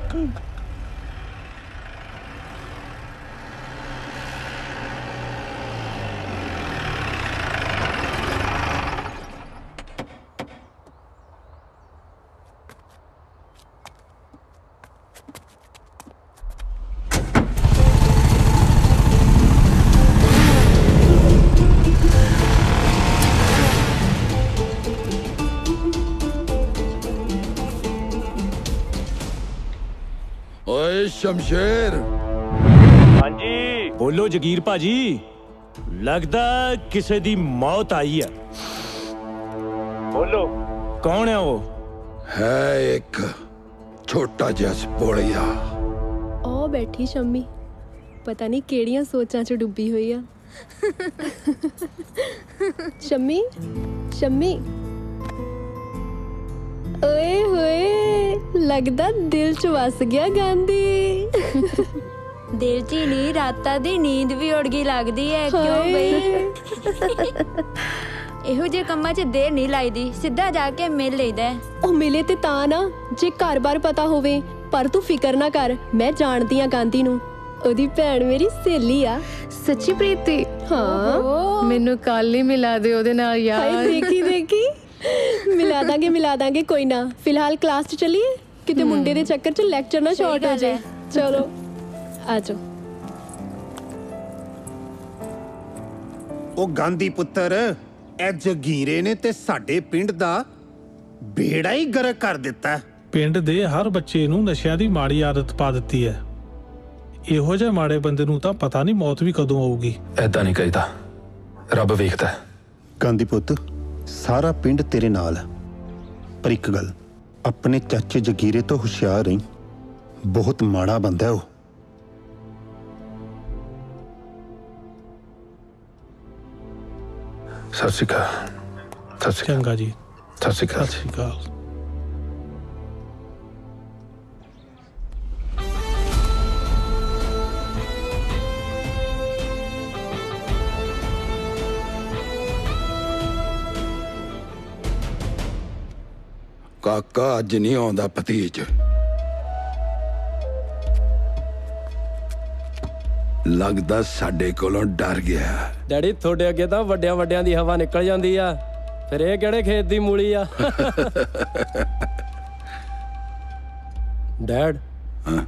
शमशेर। हाँ जी बोलो जगीर भाजी, लगदा किसे दी मौत आई है। बोलो कौन है वो? है एक छोटा जिहा भोलिया। ओ बैठी शम्मी, पता नहीं केड़ियां सोचां च डुब्बी हुई आ। शम्मी शम्मी, ओए होए, लगदा दिल च वस गया गांधी। दिल च ही नहीं, राता दी नींद भी उड़ गई लगदी है। क्यों बई? ਇਹੋ ਜਿਹੇ ਕੰਮਾਂ 'ਚ ਦੇਰ ਨਹੀਂ ਲਾਈਦੀ, ਸਿੱਧਾ ਜਾ ਕੇ ਮਿਲ ਲਈਦਾ। ਉਹ ਮਿਲੇ ਤੇ ਤਾਂ ਨਾ, ਜੇ ਘਰ-ਬਾਰ ਪਤਾ ਹੋਵੇ। ਪਰ ਤੂੰ ਫਿਕਰ ਨਾ ਕਰ, ਮੈਂ ਜਾਣਦੀ ਆ ਗਾਂਧੀ ਨੂੰ। ਉਹਦੀ ਭੈਣ ਮੇਰੀ ਸਹੇਲੀ ਆ। ਸੱਚੀ ਪ੍ਰੀਤੀ? ਹਾਂ, ਮੈਨੂੰ ਕੱਲ ਹੀ ਮਿਲਾ ਦੇ ਉਹਦੇ ਨਾਲ ਯਾਰ। ਹਾਏ ਦੇਖੀ ਦੇਖੀ, ਮਿਲਾ ਦਾਂਗੇ ਕੋਈ ਨਾ। ਫਿਲਹਾਲ ਕਲਾਸ 'ਚ ਚੱਲੀਏ, ਕਿਤੇ ਮੁੰਡੇ ਦੇ ਚੱਕਰ 'ਚ ਲੈਕਚਰ ਨਾ ਸ਼ਾਰਟ ਹੋ ਜਾਏ। ਚਲੋ ਆ ਜਾਓ। ਉਹ ਗਾਂਧੀ ਪੁੱਤਰ, ਇਹ ਜਗੀਰੇ ਨੇ ਤੇ ਸਾਡੇ ਪਿੰਡ ਦਾ ਬੇੜਾ ਹੀ ਗਰਕ ਕਰ ਦਿੱਤਾ। ਪਿੰਡ ਦੇ ਹਰ ਬੱਚੇ ਨੂੰ ਨਸ਼ਿਆਂ ਦੀ ਮਾੜੀ ਆਦਤ ਪਾ ਦਿੱਤੀ ਹੈ। ਇਹੋ ਜਿਹੇ ਮਾੜੇ ਬੰਦੇ ਨੂੰ ਤਾਂ ਪਤਾ ਨਹੀਂ ਮੌਤ ਵੀ ਕਦੋਂ ਆਊਗੀ। ਐਦਾਂ ਨਹੀਂ ਕਹੀਦਾ, ਰੱਬ ਵੇਖਦਾ। ਗਾਂਧੀ ਪੁੱਤ, ਸਾਰਾ ਪਿੰਡ ਤੇਰੇ ਨਾਲ ਹੈ, ਪਰ ਇੱਕ ਗੱਲ, ਆਪਣੇ ਚਾਚੇ ਜਗੀਰੇ ਤੋਂ ਹੁਸ਼ਿਆਰ ਰਹੀਂ। ਬਹੁਤ ਮਾੜਾ ਬੰਦਾ ਉਹ। ਸਤਿ ਸ਼੍ਰੀ ਅਕਾਲ। ਸਤਿ ਸ਼੍ਰੀ ਅਕਾਲ। ਚੰਗਾ ਜੀ। ਸਤਿ ਸ਼੍ਰੀ ਅਕਾਲ। ਸਤਿ ਸ਼੍ਰੀ ਅਕਾਲ। काका अज नहीं आउंदा भतीज। लगदा साडे कोलों डर गया। डैडी थोड़े अगे तो वड्डियां वड्डियां दी हवा निकल जाती है, फिर ये केड़े खेत दी मूली आ। डैड हाँ?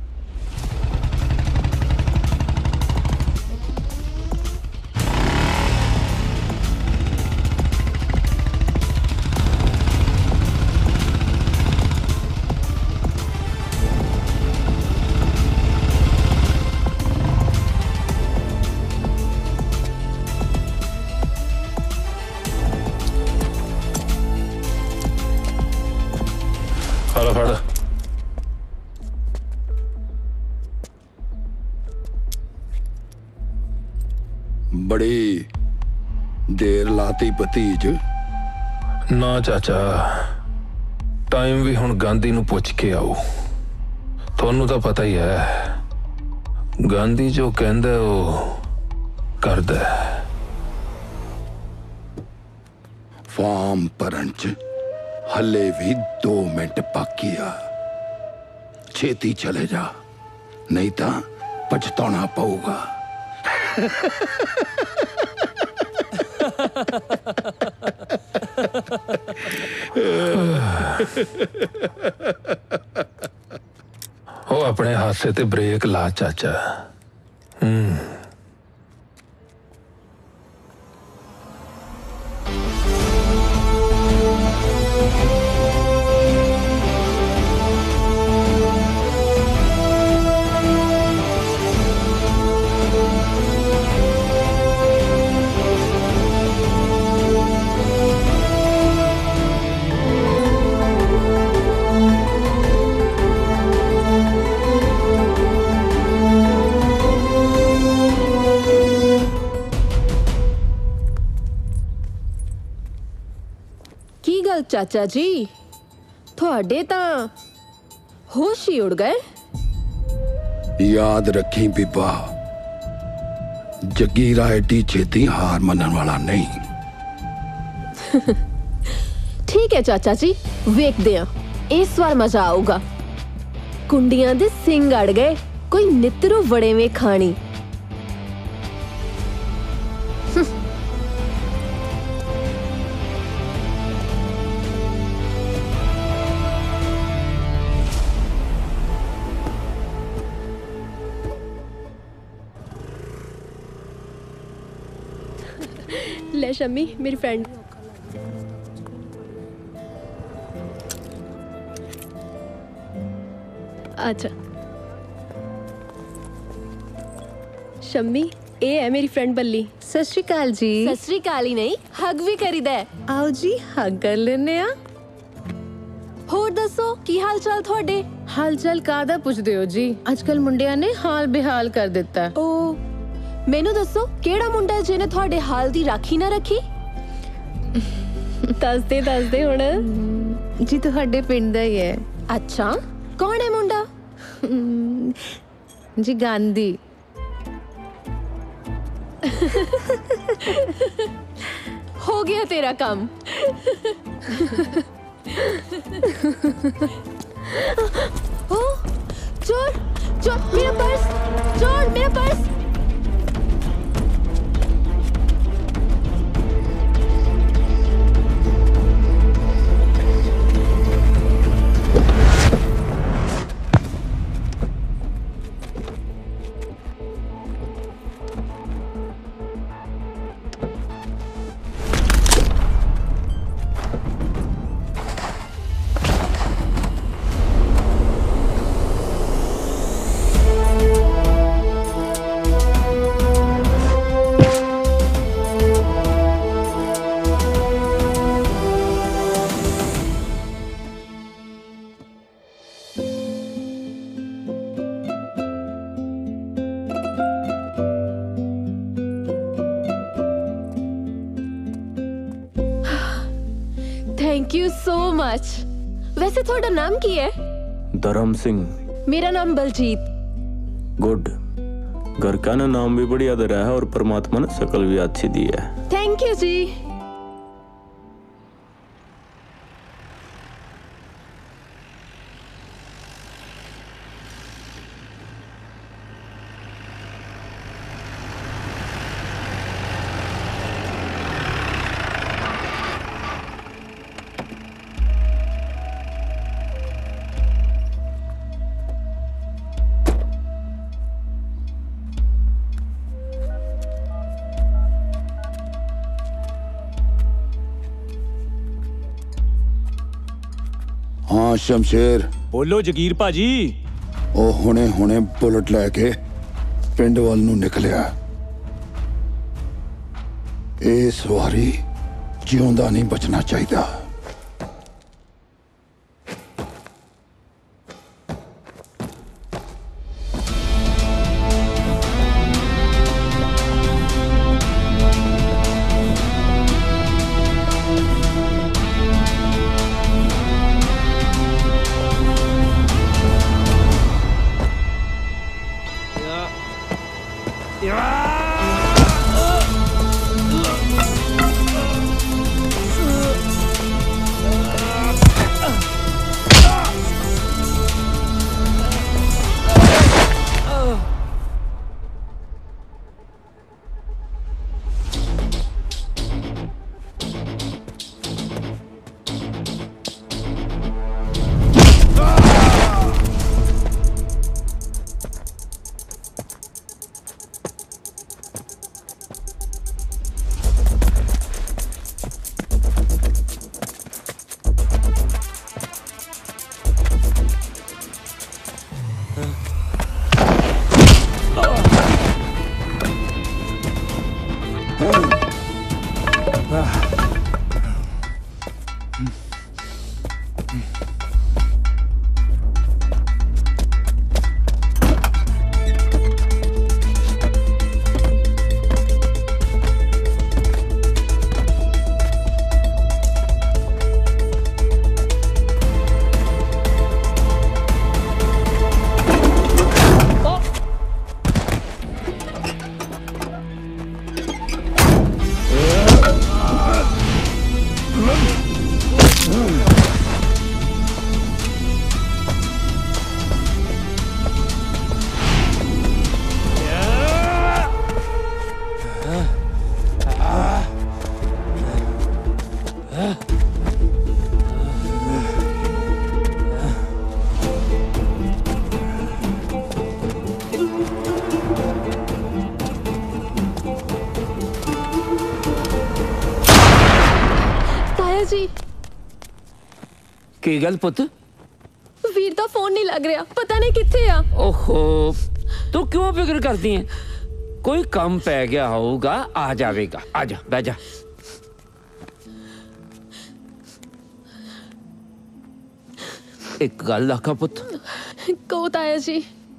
हेलो फड़। बड़ी देर लाती भतीज। ना चाचा, टाइम भी हुण गांधी नूं पुछ के आऊ। तुहानूं तां पता ही है, गांधी जो कहंदा वो करदा। फॉर्म भरन च हले भी 2 मिनट बाकी आ। छेती चले जा, नहीं तो पछताना पऊगा। वो अपने हादसे ते ब्रेक ला चाचा। चाचा जी, थोड़े ता होश ही उड़ गए। याद रखी बीबा, जगीरा एडी छेती हार मनन वाला नहीं। ठीक है चाचा जी, वेखदे हां, इस बार मजा आऊगा। कुंडियां दे सिंग अड़ गए, कोई नित्रो वड़े में खानी। ले शम्मी मेरी फ्रेंड। अच्छा शम्मी ये है मेरी फ्रेंड बल्ली। सत श्री अकाल जी। सत श्री अकाल ही नहीं हग भी करीदा है। आओ जी हग कर लेने आ। होर दसो की हाल चाल थोड़े? हाल चाल कादा पुछदे हो जी, आजकल मुंडिया ने हाल बेहाल कर दिता है। ओ मैनू दसो केड़ा मुंडा है जिन्हें थोड़े हाल दी राखी ना रखी? दस दे हुण जी तुहाडे पिंड दा ही है। अच्छा कौन है मुंडा? जी गांधी। हो गया तेरा काम। ओ चोर चोर मेरा पर्स, चोर मेरा purse. Thank you so much. वैसे थोड़ा नाम की है? धर्म सिंह। मेरा नाम बलजीत। गुड। घर का ना नाम भी बढ़िया दे रहा है और परमात्मा ने शकल भी अच्छी दी है। Thank you ji. हाँ शमशेर। बोलो जगीर भाजी। ਉਹ ਹੁਣੇ ਬੁਲਟ ਲੈ ਕੇ ਪਿੰਡ ਵੱਲ ਨੂੰ ਨਿਕਲਿਆ। ਇਸ ਵਾਰੀ ਜਿਉਂਦਾ ਨਹੀਂ ਬਚਣਾ ਚਾਹੀਦਾ। की गल पुत? ਵੀਰ ਦਾ ਫੋਨ ਨਹੀਂ ਲੱਗ ਰਿਹਾ, ਪਤਾ ਨਹੀਂ ਕਿੱਥੇ ਆ। ओहो तू क्यों फिक्र करती है? कोई कम पै गया होगा, आ जाएगा। आजा बैठ जा। एक गल आखा पुत, ਕਹੋ ਤਾਇਆ ਜੀ।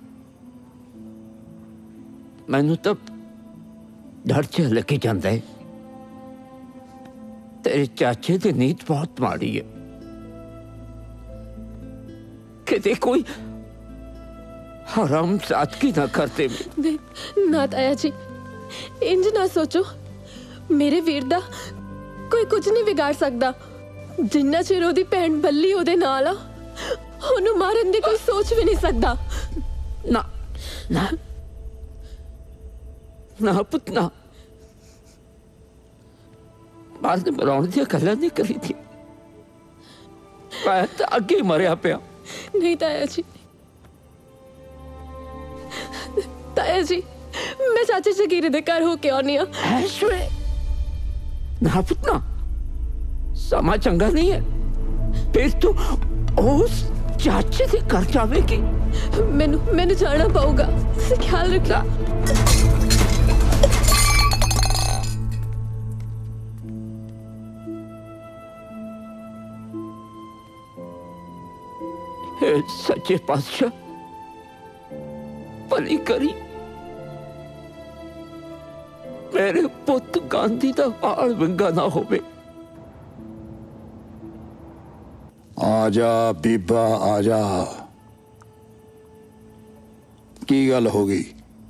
मैनू तो डर च लगी जाता है। तेरे चाचे की नीत बहुत माड़ी है। किते कोई हराम सादगी ना करते। ਨਹੀਂ ਨਾ ਤਾਇਆ ਜੀ, ਇੰਜ ਨਾ ਸੋਚੋ। ਮੇਰੇ ਵੀਰ ਦਾ ਕੋਈ ਕੁਝ ਨਹੀਂ ਵਿਗਾੜ ਸਕਦਾ। ਜਿੰਨਾ ਚਿਰ ਉਹਦੀ ਭੈਣ ਬੱਲੀ ਉਹਦੇ ਨਾਲ ਆ, ਉਹਨੂੰ ਮਾਰਨ ਦੀ ਕੋਈ ਸੋਚ ਵੀ ਨਹੀਂ ਸਕਦਾ। ना ना ना पुत ना, बाद में मराउण दी गल्लां नहीं करी थी। मैं तो अगे मरिया पिया। नहीं ताया जी, ताया जी मैं चाचे जगीरे दे घर होके आनी आ। ऐश्वर्य ना पुत ना, समा चंगा नहीं है। फिर तू उस चाचे के घर जावेगी। मैनू मैनू जाना पऊगा, ख्याल रखना। हे सच्चे पातशाह, भली करी मेरे पुत गांधी दा हाल विंगा ना होवे। आजा बीबा आजा। की गल हो गई?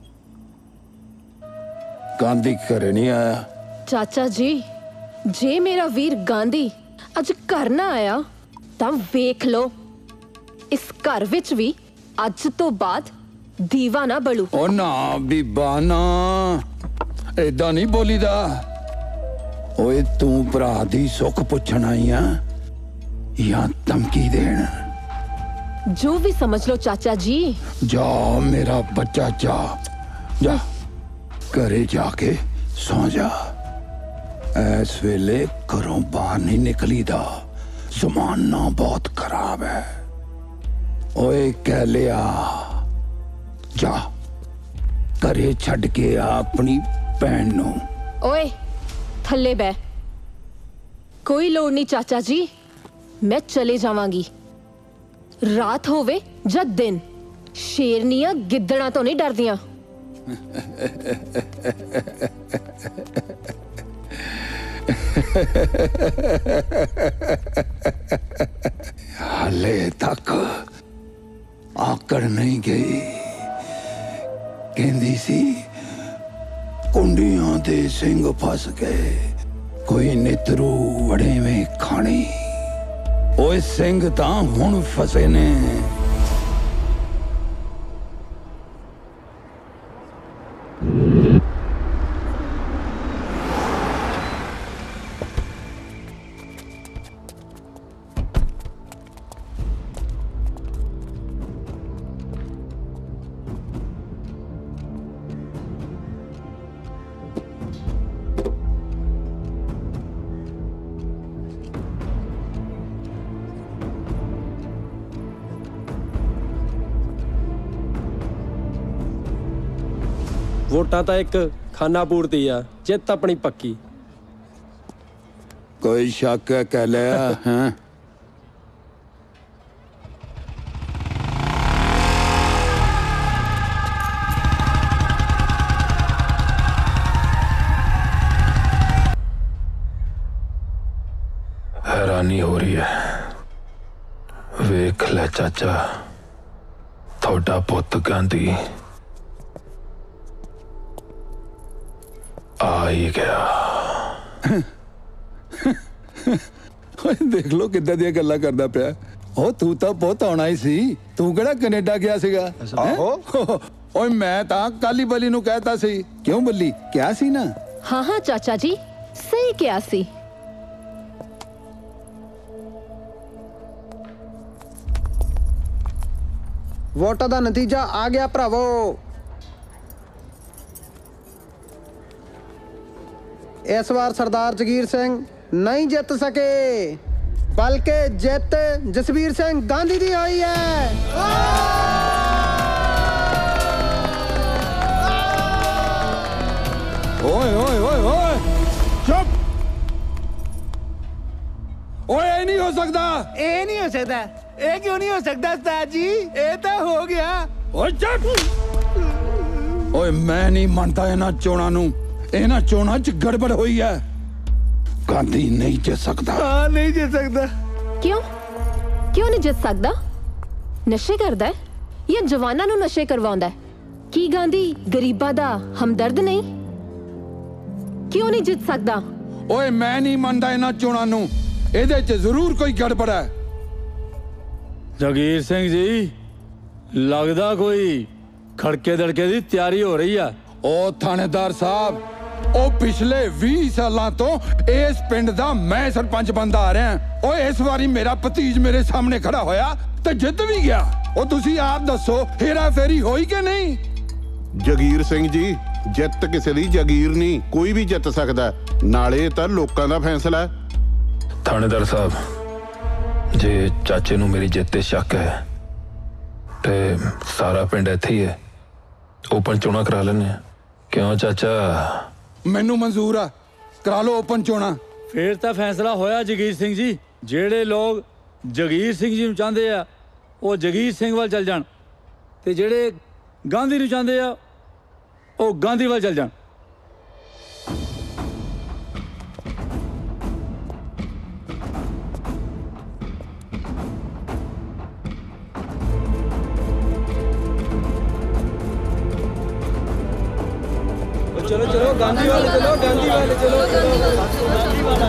गांधी घरे नहीं आया? चाचा जी, जे मेरा वीर गांधी अज घर ना आया तां वेख लो, इस घर विच भी अज तो बाद दीवा ना बलू। ओ ना बीबा ना, ऐदा नहीं बोलीदा। ओए तू भरा दी सुख पुछण आई आ या धमकी देण? जो भी समझ लो चाचा जी। जा मेरा बच्चा जा, जा घरे जाके सौ जा। इस वेले घरों बाहर नहीं निकली दा, जमाना बहुत खराब है। ओए कह लिया, जा घरे छड़ के आ अपनी भैन नू। ओए थल्ले बह, कोई लोड़ नहीं चाचा जी, मैं चले जावांगी। रात होवे या दिन, शेरनियां गिद्दड़ा तो नहीं डरदियां। हाले तक आकड़ नहीं गई। कहंदी सी कुंडियां दे सिंह फस गए, कोई नितरू वड़े में खानी। ओए सिंह तां हुण फसे ने। ਵੋਟਾਂ ਤਾਂ ਇੱਕ ਖਾਨਾ ਪੂਰਤੀ ਆ, ਜਿੱਤ ਆਪਣੀ ਪੱਕੀ। कोई शक है कह लिया हैं? हैरानी हो रही है। वेख ले चाचा, थोड़ा पुत गांधी आ ही गया। देख लो किद्दां ਦੀਆਂ ਗੱਲਾਂ ਕਰਦਾ ਪਿਆ। ਉਹ ਤੂੰ ਤਾਂ ਬਹੁਤ ਆਉਣਾ ਹੀ ਸੀ, ਤੂੰ ਕਿਹੜਾ ਕੈਨੇਡਾ ਗਿਆ ਸੀਗਾ? ਆਹੋ ਓਏ ਮੈਂ ਤਾਂ ਕਾਲੀ ਬਲੀ ਨੂੰ ਕਹਿਤਾ ਸੀ। ਕਿਉਂ ਬੱਲੀ ਕਿਹਾ ਸੀ ਨਾ? हाँ हाँ चाचा जी, सही क्या सी। ਵੋਟਾਂ ਦਾ ਨਤੀਜਾ ਆ ਗਿਆ ਭਰਾਵੋ। ਇਸ ਵਾਰ ਸਰਦਾਰ ਜਗੀਰ ਸਿੰਘ नहीं जित सके। बल्कि जित जसवीर सिंह गांधी दी हुई है। ओए ओए ओए ओए चुप। ओए ये नहीं हो सकता, ਇਹ ਨਹੀਂ ਹੋ ਸਕਦਾ। ਇਹ ਕਿਉਂ ਨਹੀਂ ਹੋ ਸਕਦਾ ਉਸਤਾਦ ਜੀ? ਇਹ ਤਾਂ ਹੋ ਗਿਆ। ओए चुप। ओए मैं नहीं मानता इन्हां चोणां नूं। इन्हां चोणां च गड़बड़ हुई है। गांधी नहीं जित सकता। ਹਾਂ ਨਹੀਂ ਜਿੱਤ ਸਕਦਾ। ਕਿਉਂ ਕਿਉਂ ਨਹੀਂ ਜਿੱਤ ਸਕਦਾ? ਨਸ਼ੇ ਕਰਦਾ ਹੈ ਜਾਂ ਜਵਾਨਾਂ ਨੂੰ ਨਸ਼ੇ ਕਰਵਾਉਂਦਾ ਹੈ? ਕੀ ਗਾਂਧੀ ਗਰੀਬਾਂ ਦਾ ਹਮਦਰਦ ਨਹੀਂ? ਕਿਉਂ ਨਹੀਂ ਜਿੱਤ ਸਕਦਾ? ओए मैं नहीं मानता इन्हां चोणां नूं। ਇਹਦੇ 'ਚ ਜ਼ਰੂਰ ਕੋਈ ਗੜਬੜ ਹੈ। ਜਗੀਰ ਸਿੰਘ ਜੀ ਲੱਗਦਾ ਕੋਈ ਖੜਕੇ ਦੜਕੇ ਦੀ ਤਿਆਰੀ ਹੋ ਰਹੀ ਆ। ਉਹ ਥਾਣੇਦਾਰ ਸਾਹਿਬ, ਉਹ ਪਿਛਲੇ 20 ਸਾਲਾਂ ਤੋਂ ਇਸ ਪਿੰਡ ਦਾ ਮੈਂ ਸਰਪੰਚ ਬਣਦਾ ਆ ਰਿਹਾ। ਓਏ ਇਸ ਵਾਰੀ ਮੇਰਾ ਭਤੀਜ ਮੇਰੇ ਸਾਹਮਣੇ ਖੜਾ ਹੋਇਆ ਤੇ ਜਿੱਤ ਵੀ ਗਿਆ। ਉਹ ਤੁਸੀਂ ਆਪ ਦੱਸੋ ਹੇਰਾ ਫੇਰੀ ਹੋਈ ਕਿ ਨਹੀਂ? ਜਗੀਰ ਸਿੰਘ ਜੀ, ਜਿੱਤ ਕਿਸੇ ਦੀ ਜਾਗੀਰ ਨਹੀਂ, ਕੋਈ ਵੀ ਜਿੱਤ ਸਕਦਾ। ਨਾਲੇ ਤਾਂ ਲੋਕਾਂ ਦਾ ਫੈਸਲਾ ਹੈ। ਥਾਣੇਦਾਰ ਸਾਹਿਬ, ਜੇ ਚਾਚੇ ਨੂੰ ਮੇਰੀ ਜਿੱਤ ਤੇ ਸ਼ੱਕ ਹੈ ਤੇ ਸਾਰਾ ਪਿੰਡ ਇੱਥੇ ਹੀ ਹੈ, ਓਪਨ ਚੋਣਾਂ ਕਰਾ ਲੈਣੇ ਆ। ਕਿਉਂ ਚਾਚਾ? ਮੈਨੂੰ ਮਨਜ਼ੂਰ ਆ, ਕਰਾ ਲਓ ਓਪਨ ਚੋਣਾਂ। ਫੇਰ ਤਾਂ ਫੈਸਲਾ ਹੋਇਆ ਜਗੀਰ ਸਿੰਘ ਜੀ। ਜਿਹੜੇ ਲੋਕ ਜਗੀਰ ਸਿੰਘ ਜੀ ਨੂੰ ਚਾਹੁੰਦੇ ਆ ਉਹ ਜਗੀਰ ਸਿੰਘ ਵੱਲ ਚੱਲ ਜਾਣ, ਤੇ ਜਿਹੜੇ ਗਾਂਧੀ ਨੂੰ ਚਾਹੁੰਦੇ ਆ ਉਹ ਗਾਂਧੀ ਵੱਲ ਚੱਲ ਜਾਣ। चलो चलो गांधी वाले चलो, गांधी वाले चलो, गांधी वाला।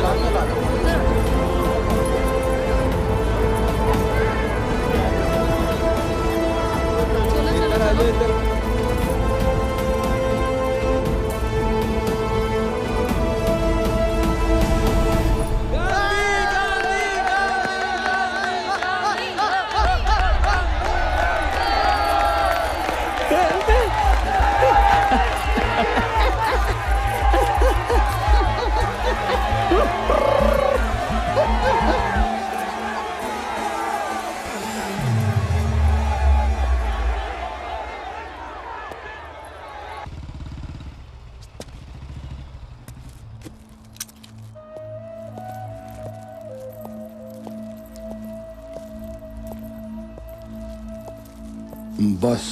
बस।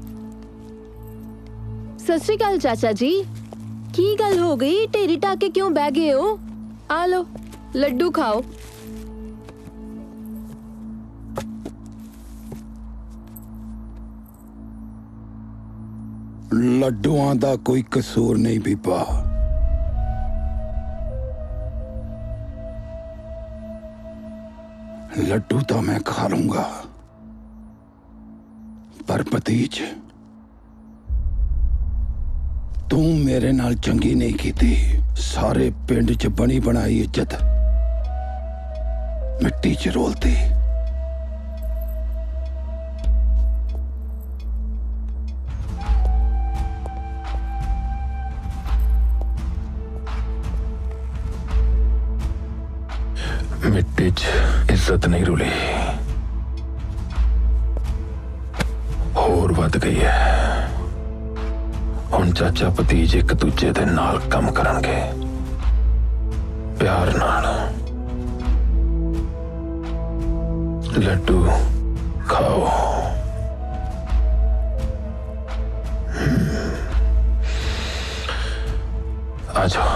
सत श्री अकाल चाचा जी। की गल हो गई? ढेरी टाके क्यों बह गए हो? आ लो लड्डू खाओ। ਲੱਡੂਆਂ ਦਾ ਕੋਈ ਕਸੂਰ ਨਹੀਂ ਬੀਬਾ। ਲੱਡੂ ਤਾਂ ਮੈਂ ਖਾ ਲੂੰਗਾ, ਪਰ ਭਤੀਜ ਤੂੰ ਮੇਰੇ ਨਾਲ ਚੰਗੀ ਨਹੀਂ ਕੀਤੀ। ਸਾਰੇ ਪਿੰਡ 'ਚ ਬਣੀ ਬਣਾਈ ਇੱਜ਼ਤ ਮਿੱਟੀ 'ਚ ਰੋਲਤੀ। ਮਿੱਟੀ 'ਚ ਇੱਜ਼ਤ ਨਹੀਂ ਰੁਲੀ, ਹੋਰ ਵੱਧ ਗਈ ਹੈ। ਹੁਣ ਚਾਚਾ ਭਤੀਜ ਇੱਕ ਦੂਜੇ ਦੇ ਨਾਲ ਕੰਮ ਕਰਨਗੇ, ਪਿਆਰ ਨਾਲ। ਲੱਡੂ ਖਾਓ। आ जाओ।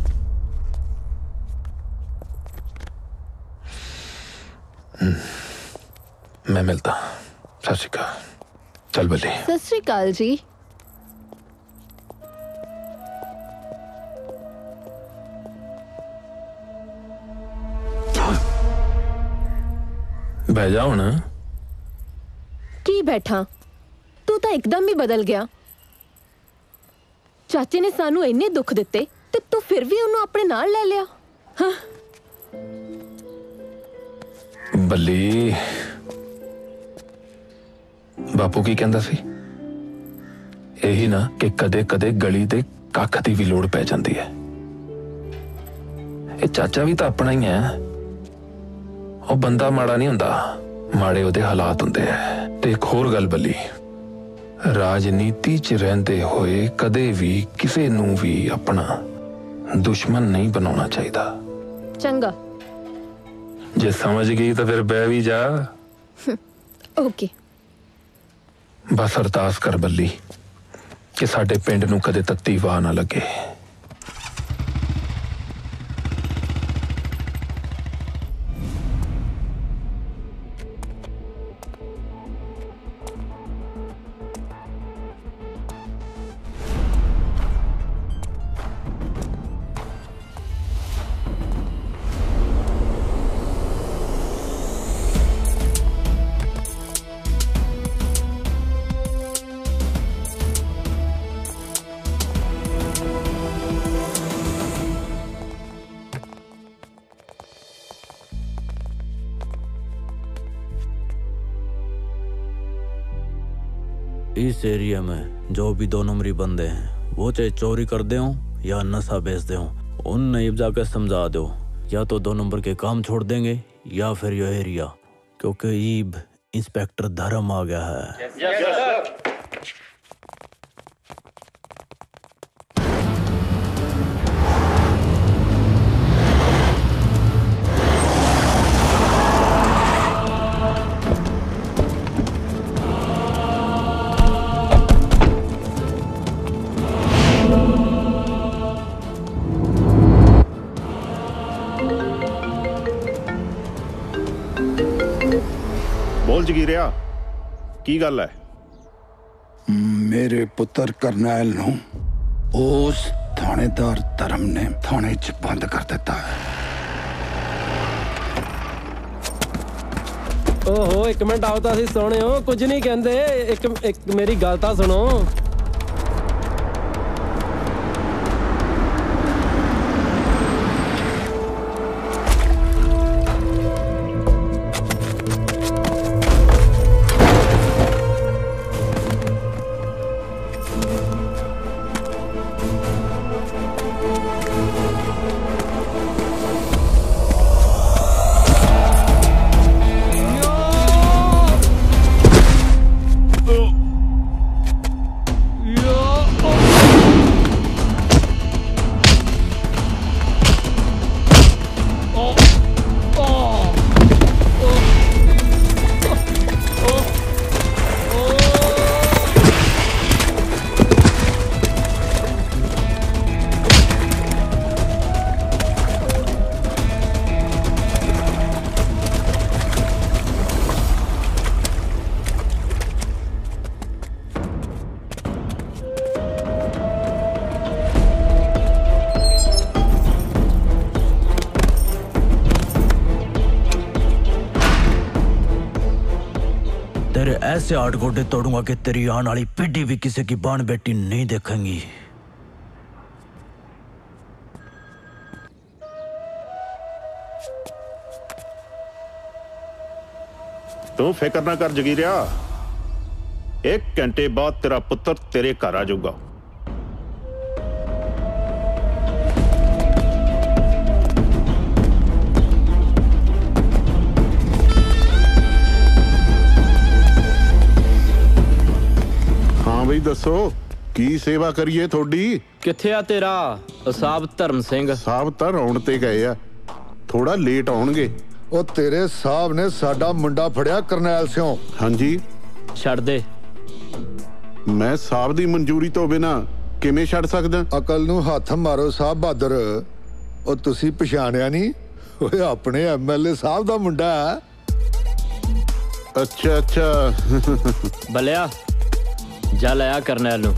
मैं मिलता। सत श्री अकाल। चल बल्ली। सत श्री अकाल जी। बह जाओ ना। की बैठा? तू तो एकदम ही बदल गया। चाचे ने सानू इन्ने दुख दिते ते तू फिर भी उन्होंने अपने नाल ले लिया। हाँ? बल्ली बापू की कहंदा सी यही ना कि कदे कदे गली दे कख दी भी लोड़ पै जाती है। ये चाचा भी तो अपना ही है, ਉਹ ਬੰਦਾ ਮਾੜਾ ਨਹੀਂ ਹੁੰਦਾ, ਮਾੜੇ ਉਹਦੇ ਹਾਲਾਤ ਹੁੰਦੇ ਆ। ਤੇ ਇੱਕ ਹੋਰ ਗੱਲ ਬੱਲੀ, ਰਾਜਨੀਤੀ 'ਚ ਰਹਿੰਦੇ ਹੋਏ ਕਦੇ ਵੀ ਕਿਸੇ ਨੂੰ ਵੀ ਆਪਣਾ ਦੁਸ਼ਮਣ ਨਹੀਂ ਬਣਾਉਣਾ ਚਾਹੀਦਾ। ਚੰਗਾ, ਜੇ ਸਮਝ ਗਈ ਤਾਂ ਫਿਰ ਬਹਿ ਵੀ ਜਾ। ਓਕੇ। ਬਸ ਅਰਦਾਸ ਕਰ ਬੱਲੀ ਕਿ ਸਾਡੇ ਪਿੰਡ ਨੂੰ ਕਦੇ ਤੱਤੀ ਵਾਹ ਨਾ ਲੱਗੇ। इस एरिया में जो भी 2 नंबरी बंदे हैं, वो चाहे चोरी कर दे हो या नशा बेचते हो, उन नईब जाकर समझा दो, या तो 2 नंबर के काम छोड़ देंगे या फिर ये एरिया, क्योंकि ईब इंस्पेक्टर धर्म आ गया है। बोल जगीरिया की गल है? मेरे पुत्र करनैल नूं उस थानेदार धर्म ने थाने च बंद कर दिता है। ओहो, एक मिनट आओ तो सोने हो, कुछ नहीं कहते। एक मेरी गल तो सुनो। तेरे ऐसे 8 गोडे तोड़ूंगा कि तेरी आने वाली पीढ़ी भी किसी की बाण बेटी नहीं देखेंगी। तू फिक्र ना कर जगीरिया, 1 घंटे बाद तेरा पुत्र तेरे घर आ जाऊगा। हाँ बई दसो की सेवा करिए थोड़ी? किथे आ तेरा साहब धर्म सिंह? साहब तो आउण ते गए आ, थोड़ा लेट आउणगे। ओ तेरे साहब ने साडा मुंडा फड़िया करनैल सिंह। हाँ जी, छड़ दे। मैं साहब दी मंजूरी तो बिना किवें छड़ सकदा? अकल नूं हथ मारो साहब बहादुर, ओ तुसी पछाणिया नहीं? ओए अपने MLA साहब दा मुंडा है। अच्छा अच्छा। बलिया जा लाया करनैल नूं।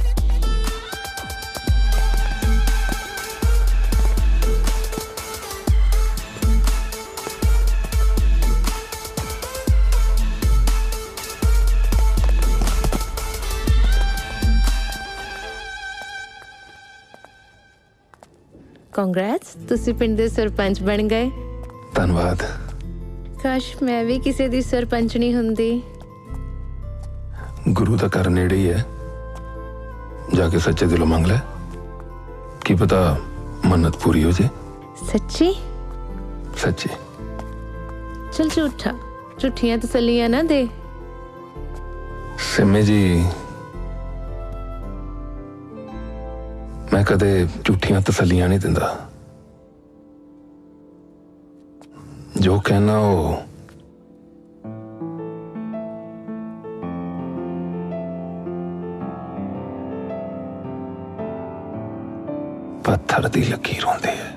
कांग्रेट्स, ਤੁਸੀਂ ਪਿੰਡ ਦੇ ਸਰਪੰਚ ਬਣ ਗਏ। ਧੰਨਵਾਦ। ਕਾਸ਼ ਮੈਂ ਵੀ ਕਿਸੇ ਦੀ ਸਰਪੰਚਣੀ ਹੁੰਦੀ। गुरु का घर नेड़े ही है, जाके सच्चे दिलों मांग ले, की पता मन्नत पूरी हो जाए। सच्ची? सच्ची। चल झूठा, झूठियां तसल्लियां ना दे। सिमी जी, मैं कदे झूठियां तसल्लियां नहीं दिंदा। जो कहना वो पत्थर दी लकीर होंदी है।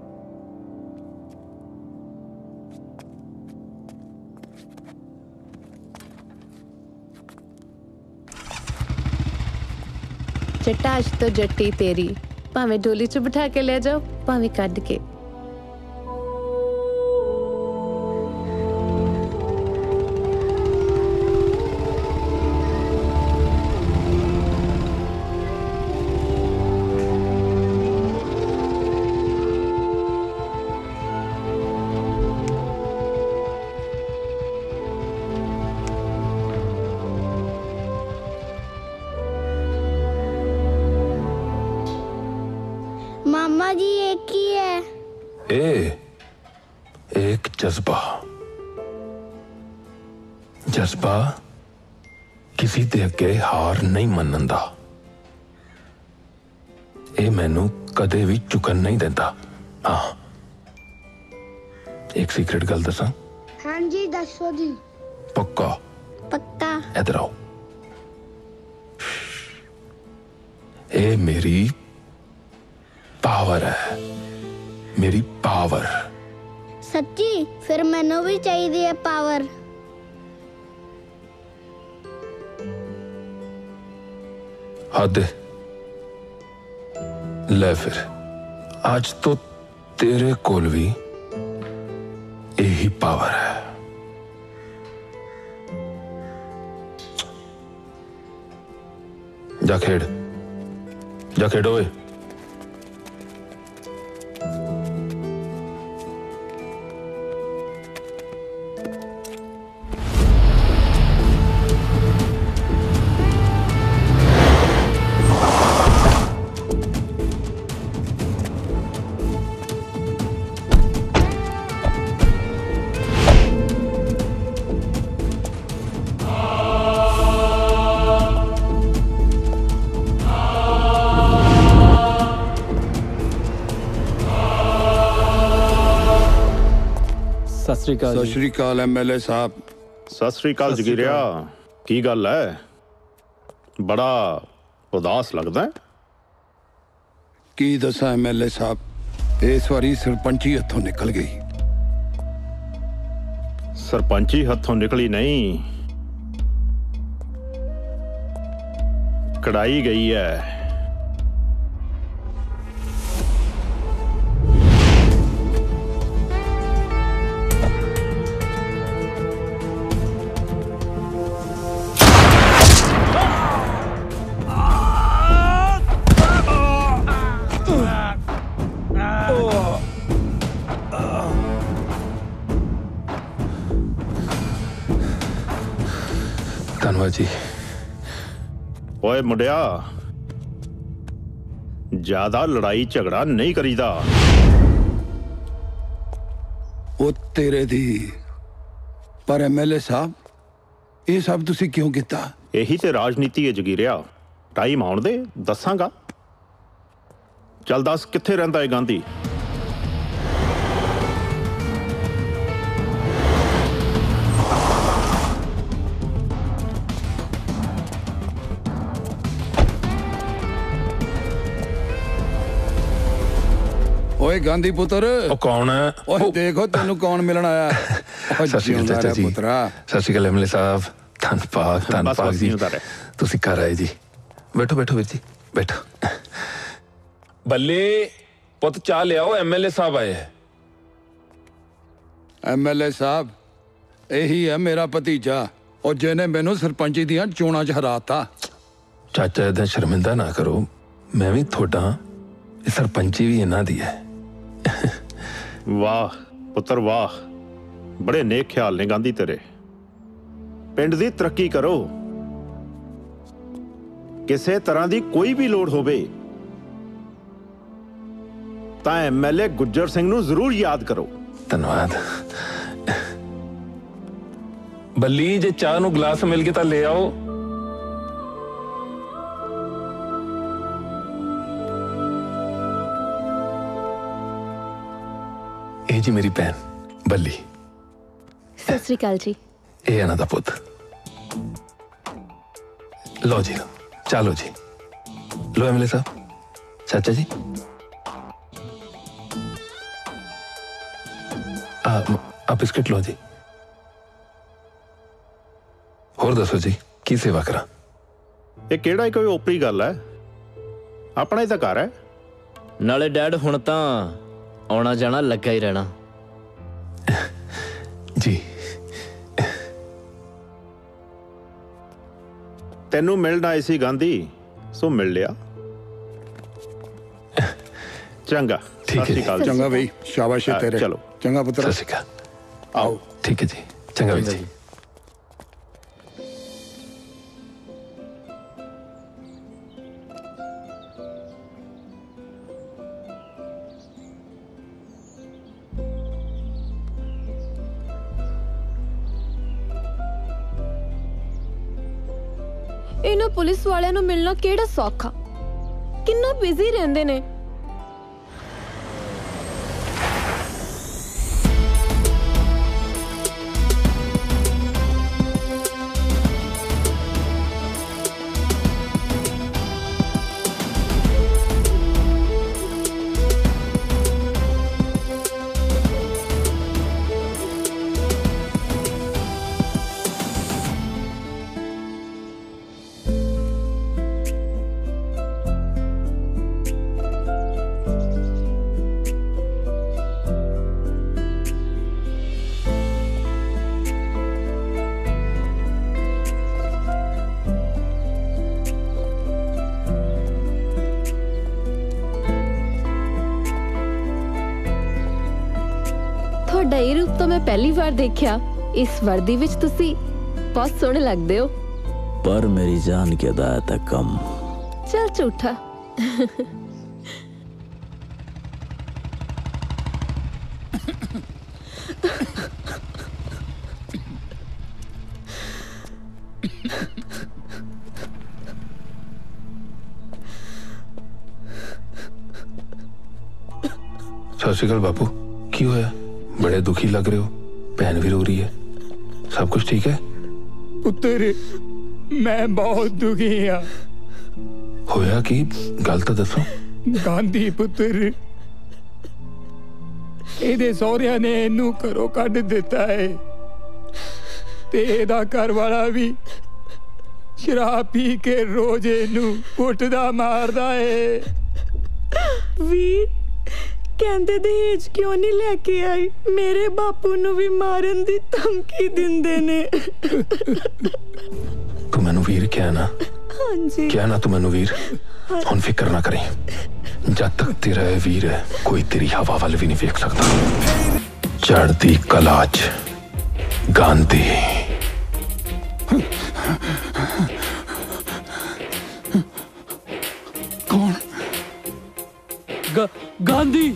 चटाश तो जट्टी तेरी, भावें डोली च बिठा के ले जाओ, भावें कट के। मामा जी एक ही है। एक जज्बा, जज्बा किसी दे अगे हार नहीं मनन दा। ए मैनू कदे भी चुकन नहीं देता। हाँ, एक सीक्रेट गल दसा। हाँ जी दसो जी। पक्का? पक्का। इधर आओ। ए मेरी पावर है, मेरी पावर। सच्ची? फिर मैनू भी चाहिए पावर। हद ले फिर, आज तो तेरे कोल भी यही पावर है। जा खेड़, जा खेड़ो। सत श्री अकाल एमएलए साहब। सत श्री अकाल जगीरिया, की गल है? बड़ा उदास लगदा है। की दसा एमएलए साहब, इस बारी सरपंची हथों निकल गई। सरपंची हथों निकली नहीं, कढ़ाई गई है। धन्यवाद जी। ओए मुंडिया, ज्यादा लड़ाई झगड़ा नहीं करीदा। ओ तेरे दी, पर एमएलए साहब ये सब तुसी क्यों किया? यही ते राजनीति है जगीरिया। टाइम आउण दे, दसांगा। चल दस, कित्थे रहिंदा है गांधी? ओए गांधी पुत्र, कौन है? ओए देखो तेनू कौन मिलन आया। सत श्री अकाल चाचा जी। सत श्री अकाल एमएलए साहब। धन्यवाद जी, तुसी घर आए जी। बैठो बैठो वीर जी, बैठो। बल्ले पुत चाह ले आओ, एमएलए साहब आए हैं। एमएलए साहब यही है मेरा भतीजा, और जिन्हें मैनू सरपंची दियां चोणां च हराता। चाचा इदा शर्मिंदा ना करो, मैं भी थोड़ा सरपंची भी इन्हां दी है। वाह पुत्र वाह, बड़े नेक ख्याल ने गांधी तेरे। पिंड दी तरक्की करो, किसी तरह दी कोई भी लोड़ होवे तां एमएलए गुज्जर सिंह नू जरूर याद करो। धन्यवाद। बल्ली जे चाह नू गिलास मिल गया तो ले आओ। ਇਹ ਜੀ ਮੇਰੀ ਭੈਣ ਬੱਲੀ। ਸਤਿ ਸ੍ਰੀ ਅਕਾਲ ਜੀ। ਇਹ ਇਹਨਾਂ ਦਾ ਪੁੱਤ। लो जी, चलो जी, लो एमएलए साहब। चाचा जी आप बिस्किट लो जी। ਹੋਰ ਦੱਸੋ ਜੀ ਕੀ ਸੇਵਾ ਕਰਾਂ? ਇਹ ਕਿਹੜਾ ਕੋਈ ਓਪਰੀ ਗੱਲ ਹੈ? ਆਪਣਾ ਹੀ ਤਾਂ ਘਰ ਹੈ। ਨਾਲੇ ਡੈਡ ਹੁਣ ਤਾਂ ਆਉਣਾ ਜਾਣਾ ਲੱਗਾ ਹੀ ਰਹਿਣਾ। ਜੀ ਤੈਨੂੰ ਮਿਲਣ ਆਏ ਸੀ ਗਾਂਧੀ, ਸੋ ਮਿਲ ਲਿਆ। ਚੰਗਾ, ਠੀਕ ਹੈ ਜੀ। ਚੰਗਾ ਬਈ, ਸ਼ਾਬਾਸ਼ ਹੈ ਤੇਰੇ। ਚਲੋ ਚੰਗਾ ਪੁੱਤਰ। ਸਤਿ ਸ਼੍ਰੀ ਅਕਾਲ। आओ ठीक है जी। चंगा जी। ਇਹਨਾਂ ਪੁਲਿਸ ਵਾਲਿਆਂ ਨੂੰ ਮਿਲਣਾ ਕਿਹੜਾ ਸੌਖਾ, ਕਿੰਨਾ ਬਿਜ਼ੀ ਰਹਿੰਦੇ ਨੇ। ਤੁਹਾਡਾ ਇਹ ਰੂਪ ਤਾਂ ਮੈਂ ਪਹਿਲੀ ਵਾਰ ਦੇਖਿਆ। ਇਸ ਵਰਦੀ ਵਿੱਚ ਤੁਸੀਂ ਬਹੁਤ ਸੋਹਣੇ ਲੱਗਦੇ ਹੋ। पर मेरी जान की अदायत है कम। चल झूठा। सत श्री अकाल बापू, की होया? बड़े दुखी लग रहे हो, भैन भी रो रही है, सब कुछ ठीक है? पुत्र मैं बहुत दुखी हाँ। होया की गल तो दसो। गांधी पुत्र ਇਹਦੇ ਸਹੁਰਿਆਂ ਨੇ ਇਹਨੂੰ ਘਰੋਂ ਕੱਢ ਦਿੱਤਾ ਹੈ ਤੇ ਇਹਦਾ ਘਰ ਵਾਲਾ ਵੀ ਸ਼ਰਾਬ ਪੀ ਕੇ ਰੋਜ਼ ਇਹਨੂੰ ਕੁੱਟਦਾ ਮਾਰਦਾ ਹੈ। ਵੀਰ ਕਹਿੰਦੇ ਦਹੇਜ ਕਿਉਂ ਨਹੀਂ ਲੈ ਕੇ ਆਈ? ਮੇਰੇ ਬਾਪੂ ਨੂੰ ਵੀ ਮਾਰਨ ਦੀ ਧਮਕੀ ਦਿੰਦੇ ਨੇ। तू मैनू वीर क्या ना? हाँ जी क्या ना तू मैनू वीर? हुन फिक्र ना करें, जब तक तेरा है वीर है कोई तेरी हवा वाल भी नहीं वेख सकता। चढ़ती कला च गांधी। कौन? गांधी।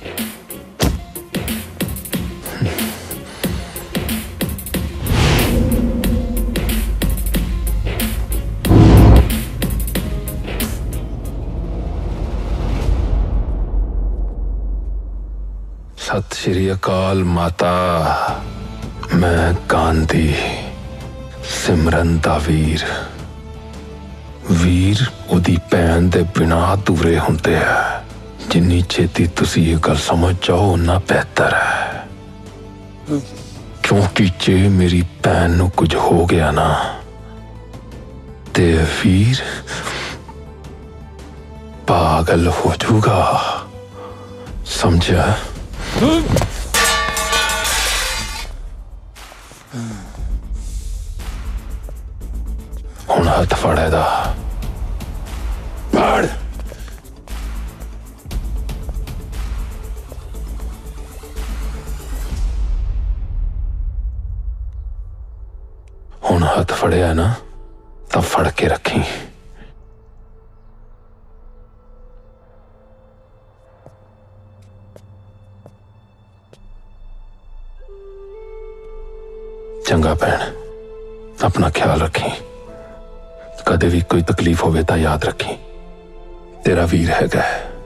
सत श्री अकाल माता, मैं गांधी सिमरन दा वीर। वीर उदी भैन दे बिना अधूरे हुंदे है। जिन्नी छेती तुसी ये गल समझ जाओ उन्ना बेहतर है, क्योंकि जे मेरी भैन नू कुछ हो गया ना ते वीर पागल हो जाऊगा, समझा? हुण हथ फड़े दा फड़। हुण हथ फड़िया ना तो फड़ के रखी। चंगा भैन, अपना ख्याल रखी, कदे भी कोई तकलीफ होवे तां याद रखी, तेरा वीर हैगा।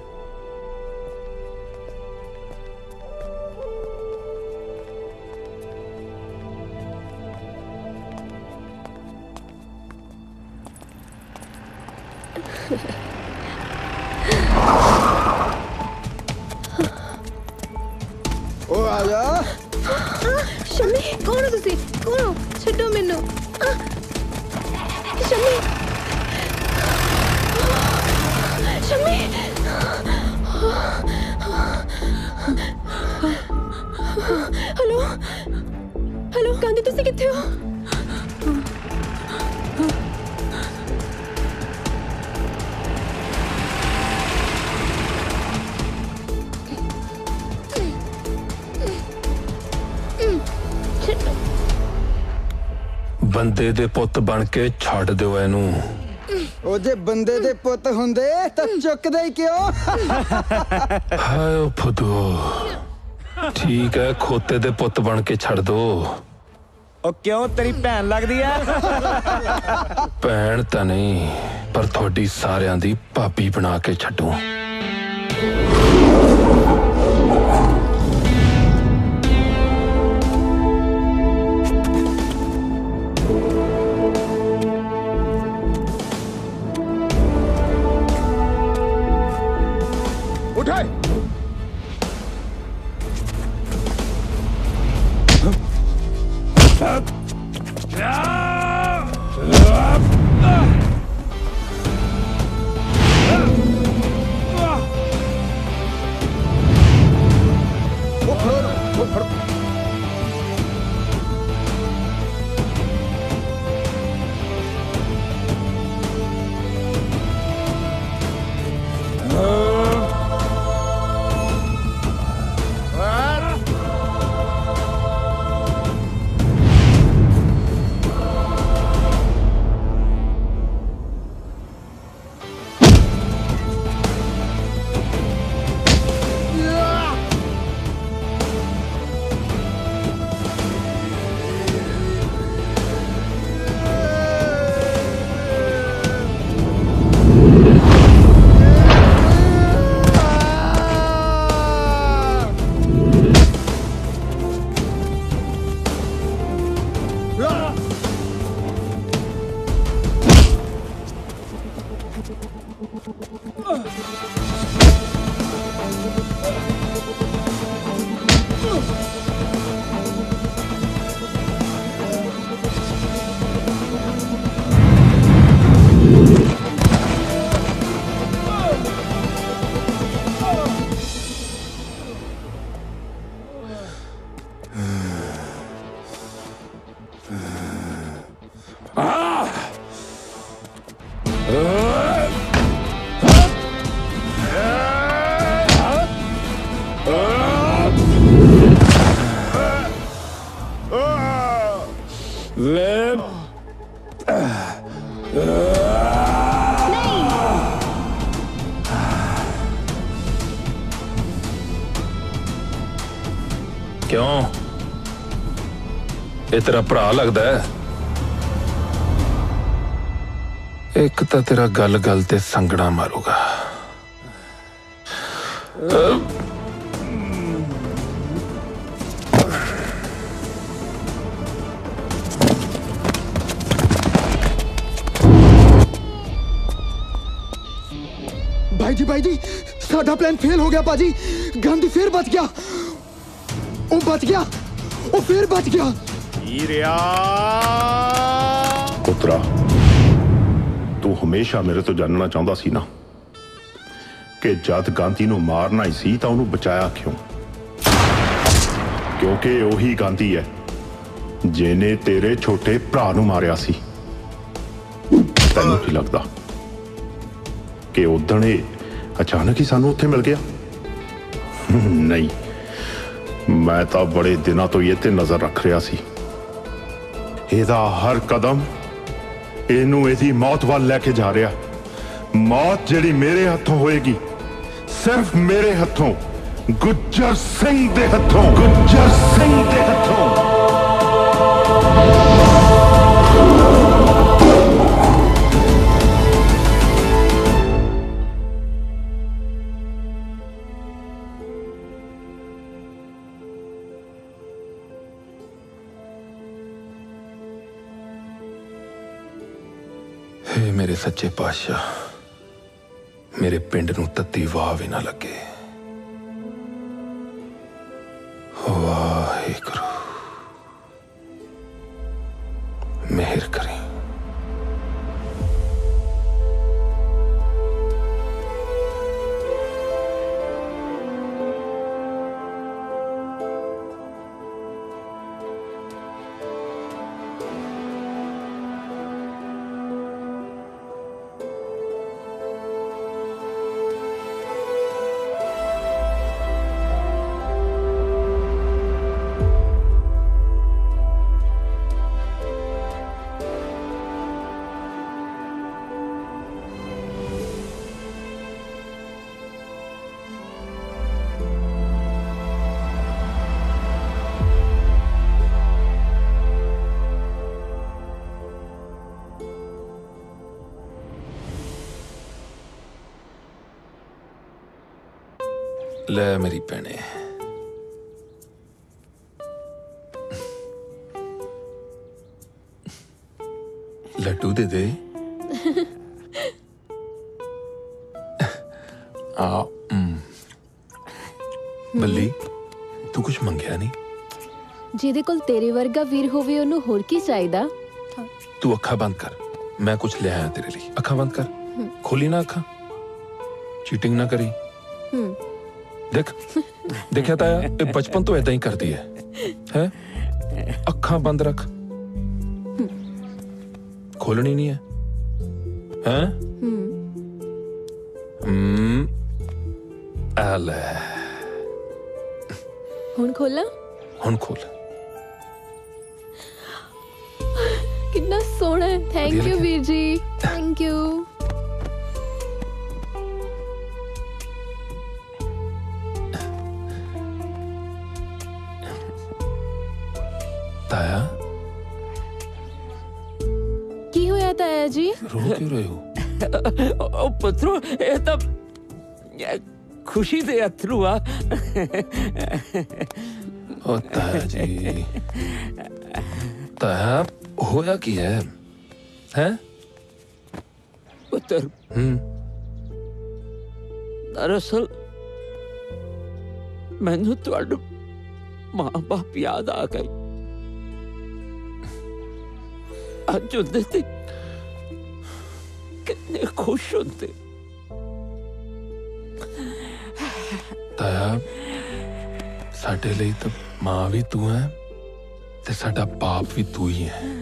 ओ आजा। शम्मी कौन हो तुसी? कौन हो? छड्डो मैनू। शम्मी शम्मी हेलो हेलो गांधी तुसी कित्थे हो? बंदे दे पुत बन के छड़ दो इनू। ओ जे बंदे दे पुत हुंदे तां चुकदे ही क्यों? हाय ओ फुदो, ठीक है खोते दे पुत बन के छड़ दो। ओ क्यों तेरी भैन लगदी है? भैन तां नहीं पर थोड़ी सारियां दी भाभी बना के छड्डू। उठाए क्यों ये तेरा भरा लगदा है? एक तो तेरा गल गल ते संगड़ा मारूगा। भाई जी साडा प्लान फेल हो गया पाजी। गांधी फिर बच गया। ओ बच गया, ओ फिर बच गया। हीरिया पुत्रा, तू हमेशा मेरे तो जानना चाहता सी ना कि जद गांधी नू मारना ही सी तां उन्हें बचाया क्यों? क्योंकि ओही गांधी है जिन्हें तेरे छोटे भरा नू मारिया सी। तैनू की लगदा कि उदण अचानक ही सानू उत्थे मिल गया? नहीं, मैं तो बड़े दिनों तो ये ते नजर रख रहा सी। एदा हर कदम इनू एदी मौत वाल लेके जा रहा। मौत जिहड़ी मेरे हथों होएगी, सिर्फ मेरे हथों, गुज्जर सिंह दे हथों, गुज्जर सिंह दे हथों। हे मेरे सच्चे पातशाह, मेरे पिंड नूं तत्ती वाह भी ना लगे। वाहिगुरू मेहर करें। ले मेरी भैने, लड्डू दे दे। बल्ली तू कुछ मंगया नहीं? ਜਿਹਦੇ ਕੋਲ ਤੇਰੇ ਵਰਗਾ ਵੀਰ ਹੋਵੇ ਉਹਨੂੰ ਹੋਰ ਕੀ ਚਾਹੀਦਾ? तू अखा बंद कर, मैं कुछ ले आया तेरे लिए। अखा बंद कर, खोली ना अखा, चीटिंग ना करी। देख देखा था ये बचपन तो ऐदा ही करती है? अखा बंद रख, खोलनी नहीं है, हैं? ले ਹੁਣ ਖੋਲਾਂ? ਹੁਣ खोल। कितना सोना है। थैंक यू वीर जी, थैंक यू। ताया की होया ताया जी? रो क्यों रहे हो? ओ पुत्रो, ये तो खुशी दे अथरू आ। ओ ताया जी, ताया होया की है? हैं? पुत्र, दरअसल मैनू तुहाडे मां बाप याद आ गई। अज होंदे ते कितने खुश होंदे। ताया साडे लिए तो मां भी तू है ते साडा बाप भी तू ही है।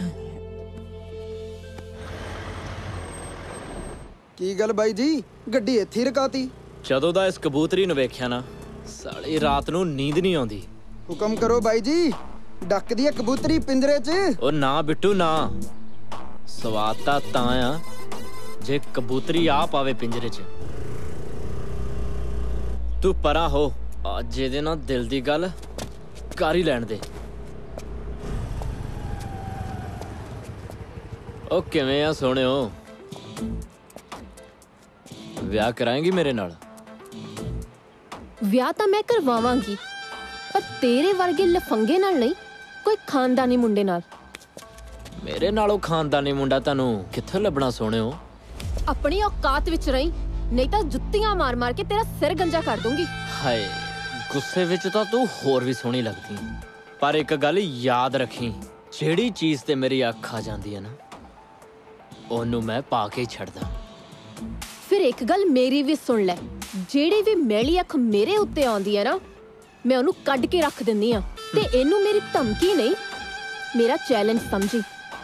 ਕੀ ਗੱਲ ਬਾਈ ਜੀ, ਗੱਡੀ ਇੱਥੇ ਹੀ ਰਕਾਤੀ? ਜਦੋਂ ਦਾ ਇਸ ਕਬੂਤਰੀ ਨੂੰ ਵੇਖਿਆ ਨਾ, ਸਾਲੀ ਰਾਤ ਨੂੰ ਨੀਂਦ ਨਹੀਂ ਆਉਂਦੀ। ਹੁਕਮ ਕਰੋ ਬਾਈ ਜੀ, ਡੱਕਦੀ ਹੈ ਕਬੂਤਰੀ ਪਿੰਜਰੇ 'ਚ। ਉਹ ਨਾ ਬਿੱਟੂ ਨਾ, ਸਵਾਦ ਤਾਂ ਆ ਜੇ ਕਬੂਤਰੀ ਆ ਪਾਵੇ ਪਿੰਜਰੇ 'ਚ। ਤੂੰ ਪਰਾਂ ਹੋ, ਅੱਜ ਇਹਦੇ ਨਾਲ ਦਿਲ ਦੀ ਗੱਲ ਕਰ ਹੀ ਲੈਣ ਦੇ। ਉਹ ਕਿਵੇਂ ਆ ਸੋਹਣਿਓ, ਵਿਆਹ ਕਰਾਏਂਗੀ ਮੇਰੇ ਨਾਲ? ਵਿਆਹ ਤਾਂ ਮੈਂ ਕਰਵਾਵਾਂਗੀ, ਪਰ ਤੇਰੇ ਵਰਗੇ ਲਫੰਗੇ ਨਾਲ ਨਹੀਂ, ਕੋਈ ਖਾਨਦਾਨੀ ਮੁੰਡੇ ਨਾਲ। ਮੇਰੇ ਨਾਲੋਂ ਖਾਨਦਾਨੀ ਮੁੰਡਾ ਤੁਹਾਨੂੰ ਕਿੱਥੇ ਲੱਭਣਾ ਸੋਹਣਿਓ? ਆਪਣੀ ਔਕਾਤ ਵਿੱਚ ਰਹੀਂ, ਨਹੀਂ ਤਾਂ ਜੁੱਤੀਆਂ ਮਾਰ ਮਾਰ ਕੇ ਤੇਰਾ ਸਿਰ ਗੰਜਾ ਕਰ ਦੂੰਗੀ। ਹਾਏ, ਗੁੱਸੇ ਵਿੱਚ ਤਾਂ ਤੂੰ ਹੋਰ ਵੀ ਸੋਹਣੀ ਲੱਗਦੀ, ਪਰ ਇੱਕ ਗੱਲ ਯਾਦ ਰੱਖੀ, ਜਿਹੜੀ ਚੀਜ਼ ਤੇ ਮੇਰੀ ਅੱਖ ਆ ਜਾਂਦੀ ਹੈ ਨਾ, ਉਹਨੂੰ ਮੈਂ ਪਾ ਕੇ ਹੀ ਛੱਡਦਾ। ਫਿਰ ਇੱਕ ਗੱਲ ਮੇਰੀ ਵੀ ਸੁਣ ਲੈ, ਜਿਹੜੀ ਵੀ ਮੈਲੀ ਅੱਖ ਮੇਰੇ ਉੱਤੇ ਆਉਂਦੀ ਹੈ ਨਾ, ਮੈਂ ਉਹਨੂੰ ਕੱਢ ਕੇ ਰੱਖ ਦਿੰਦੀ ਆ। ਤੇ ਇਹਨੂੰ ਮੇਰੀ ਧਮਕੀ ਨਹੀਂ, ਮੇਰਾ ਚੈਲੰਜ ਸਮਝੀ।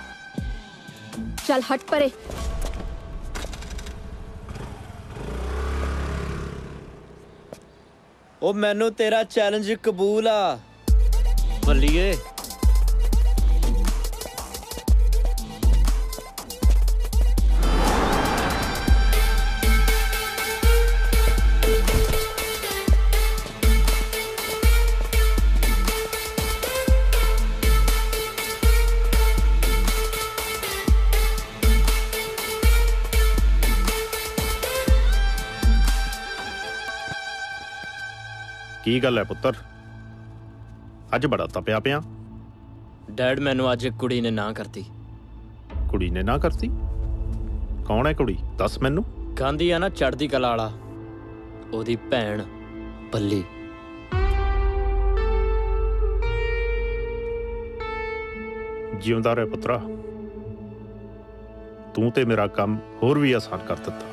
ਚੱਲ ਹਟ ਪਰੇ। ਉਹ ਮੈਨੂੰ ਤੇਰਾ ਚੈਲੰਜ ਕਬੂਲ ਆ ਬੱਲੀਏ। ਕੀ ਗੱਲ ਹੈ ਪੁੱਤਰ, ਅੱਜ ਬੜਾ ਤਪਿਆ ਪਿਆ? ਡੈਡ, ਮੈਨੂੰ ਅੱਜ ਇੱਕ ਕੁੜੀ ਨੇ ਨਾ ਕਰਤੀ। ਕੁੜੀ ਨੇ ਨਾ ਕਰਤੀ? ਕੌਣ ਹੈ ਕੁੜੀ? ਦੱਸ ਮੈਨੂੰ। ਗਾਂਧੀ ਆ ਨਾ ਚੜ੍ਹਦੀ ਕਲਾ ਵਾਲਾ, ਉਹਦੀ ਭੈਣ ਬੱਲੀ। ਜਿਉਂਦਾ ਰਹਿ ਪੁੱਤਰਾ, ਤੂੰ ਤੇ ਮੇਰਾ ਕੰਮ ਹੋਰ ਵੀ ਆਸਾਨ ਕਰ ਦਿੱਤਾ।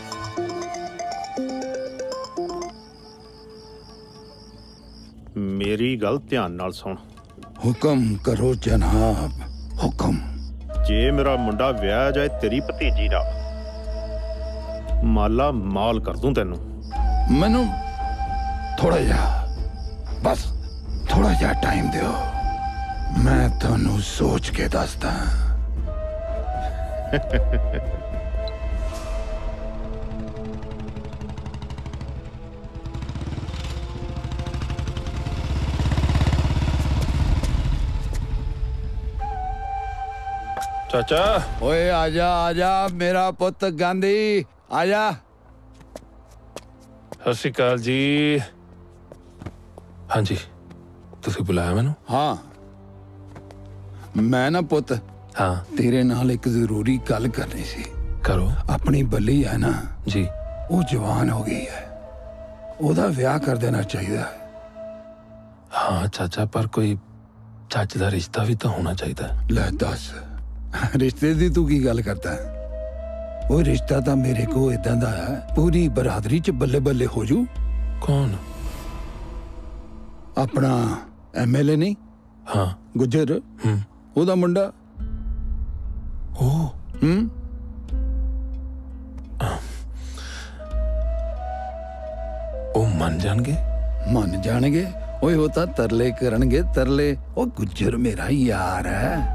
ਮੇਰੀ ਗੱਲ ਧਿਆਨ ਨਾਲ ਸੁਣ। ਹੁਕਮ ਕਰੋ ਜਨਾਬ, ਹੁਕਮ। ਜੇ ਮੇਰਾ ਮੁੰਡਾ ਵਿਆਹ ਜਾਏ ਤੇਰੀ ਭਤੀਜੀ ਨਾਲ, ਮਾਲਾ ਮਾਲ ਕਰ ਦੂੰ ਤੈਨੂੰ। ਮੈਨੂੰ ਥੋੜਾ ਜਿਹਾ, ਬਸ ਥੋੜਾ ਜਿਹਾ ਟਾਈਮ ਦਿਓ, ਮੈਂ ਤੁਹਾਨੂੰ ਸੋਚ ਕੇ ਦੱਸਦਾ। ਚਾਚਾ ਓਏ ਆजा आजा मेरा पुੱਤ ਗਾਂਧੀ, आजा। ਸਤਿ ਸ਼੍ਰੀ ਅਕਾਲ ਜੀ। ਹਾਂਜੀ, ਤੁਸੀਂ ਬੁਲਾਇਆ ਮੈਨੂੰ? ਹਾਂ, ਮੈਂ ਨਾ ਪੁੱਤ, ਹਾਂ, ਤੇਰੇ ਨਾਲ ਇੱਕ ਜ਼ਰੂਰੀ ਗੱਲ ਕਰਨੀ ਸੀ। ਕਰੋ। ਆਪਣੀ ਬੱਲੀ ਹੈ ਨਾ ਜੀ, ਉਹ ਜਵਾਨ ਹੋ ਗਈ ਹੈ, ਉਹਦਾ ਵਿਆਹ ਕਰ ਦੇਣਾ ਚਾਹੀਦਾ। ਹਾਂ ਚਾਚਾ, ਪਰ ਕੋਈ ਚੱਜ ਦਾ ਰਿਸ਼ਤਾ ਵੀ ਤਾਂ ਹੋਣਾ ਚਾਹੀਦਾ। ਲੈ ਦੱਸ, ਰਿਸ਼ਤੇ ਦੀ ਤੂੰ ਕੀ ਗੱਲ ਕਰਦਾ? ਉਹ ਰਿਸ਼ਤਾ ਤਾਂ ਮੇਰੇ ਕੋਲ ਇਦਾਂ ਦਾ ਹੈ, ਪੂਰੀ ਬਰਾਦਰੀ ਚ ਬੱਲੇ ਬੱਲੇ ਹੋ ਜੂ। ਕੌਣ? ਆਪਣਾ ਐਮਐਲਏ ਨਹੀਂ? ਹਾਂ, ਗੁੱਜਰ, ਉਹਦਾ ਮੁੰਡਾ। ਉਹ ਉਹ ਮੰਨ ਜਾਣਗੇ? ਮੰਨ ਜਾਣਗੇ। ਓਏ ਉਹ ਤਾਂ ਤਰਲੇ ਕਰਨਗੇ, ਤਰਲੇ। ਉਹ ਗੁੱਜਰ ਮੇਰਾ ਯਾਰ ਹੈ।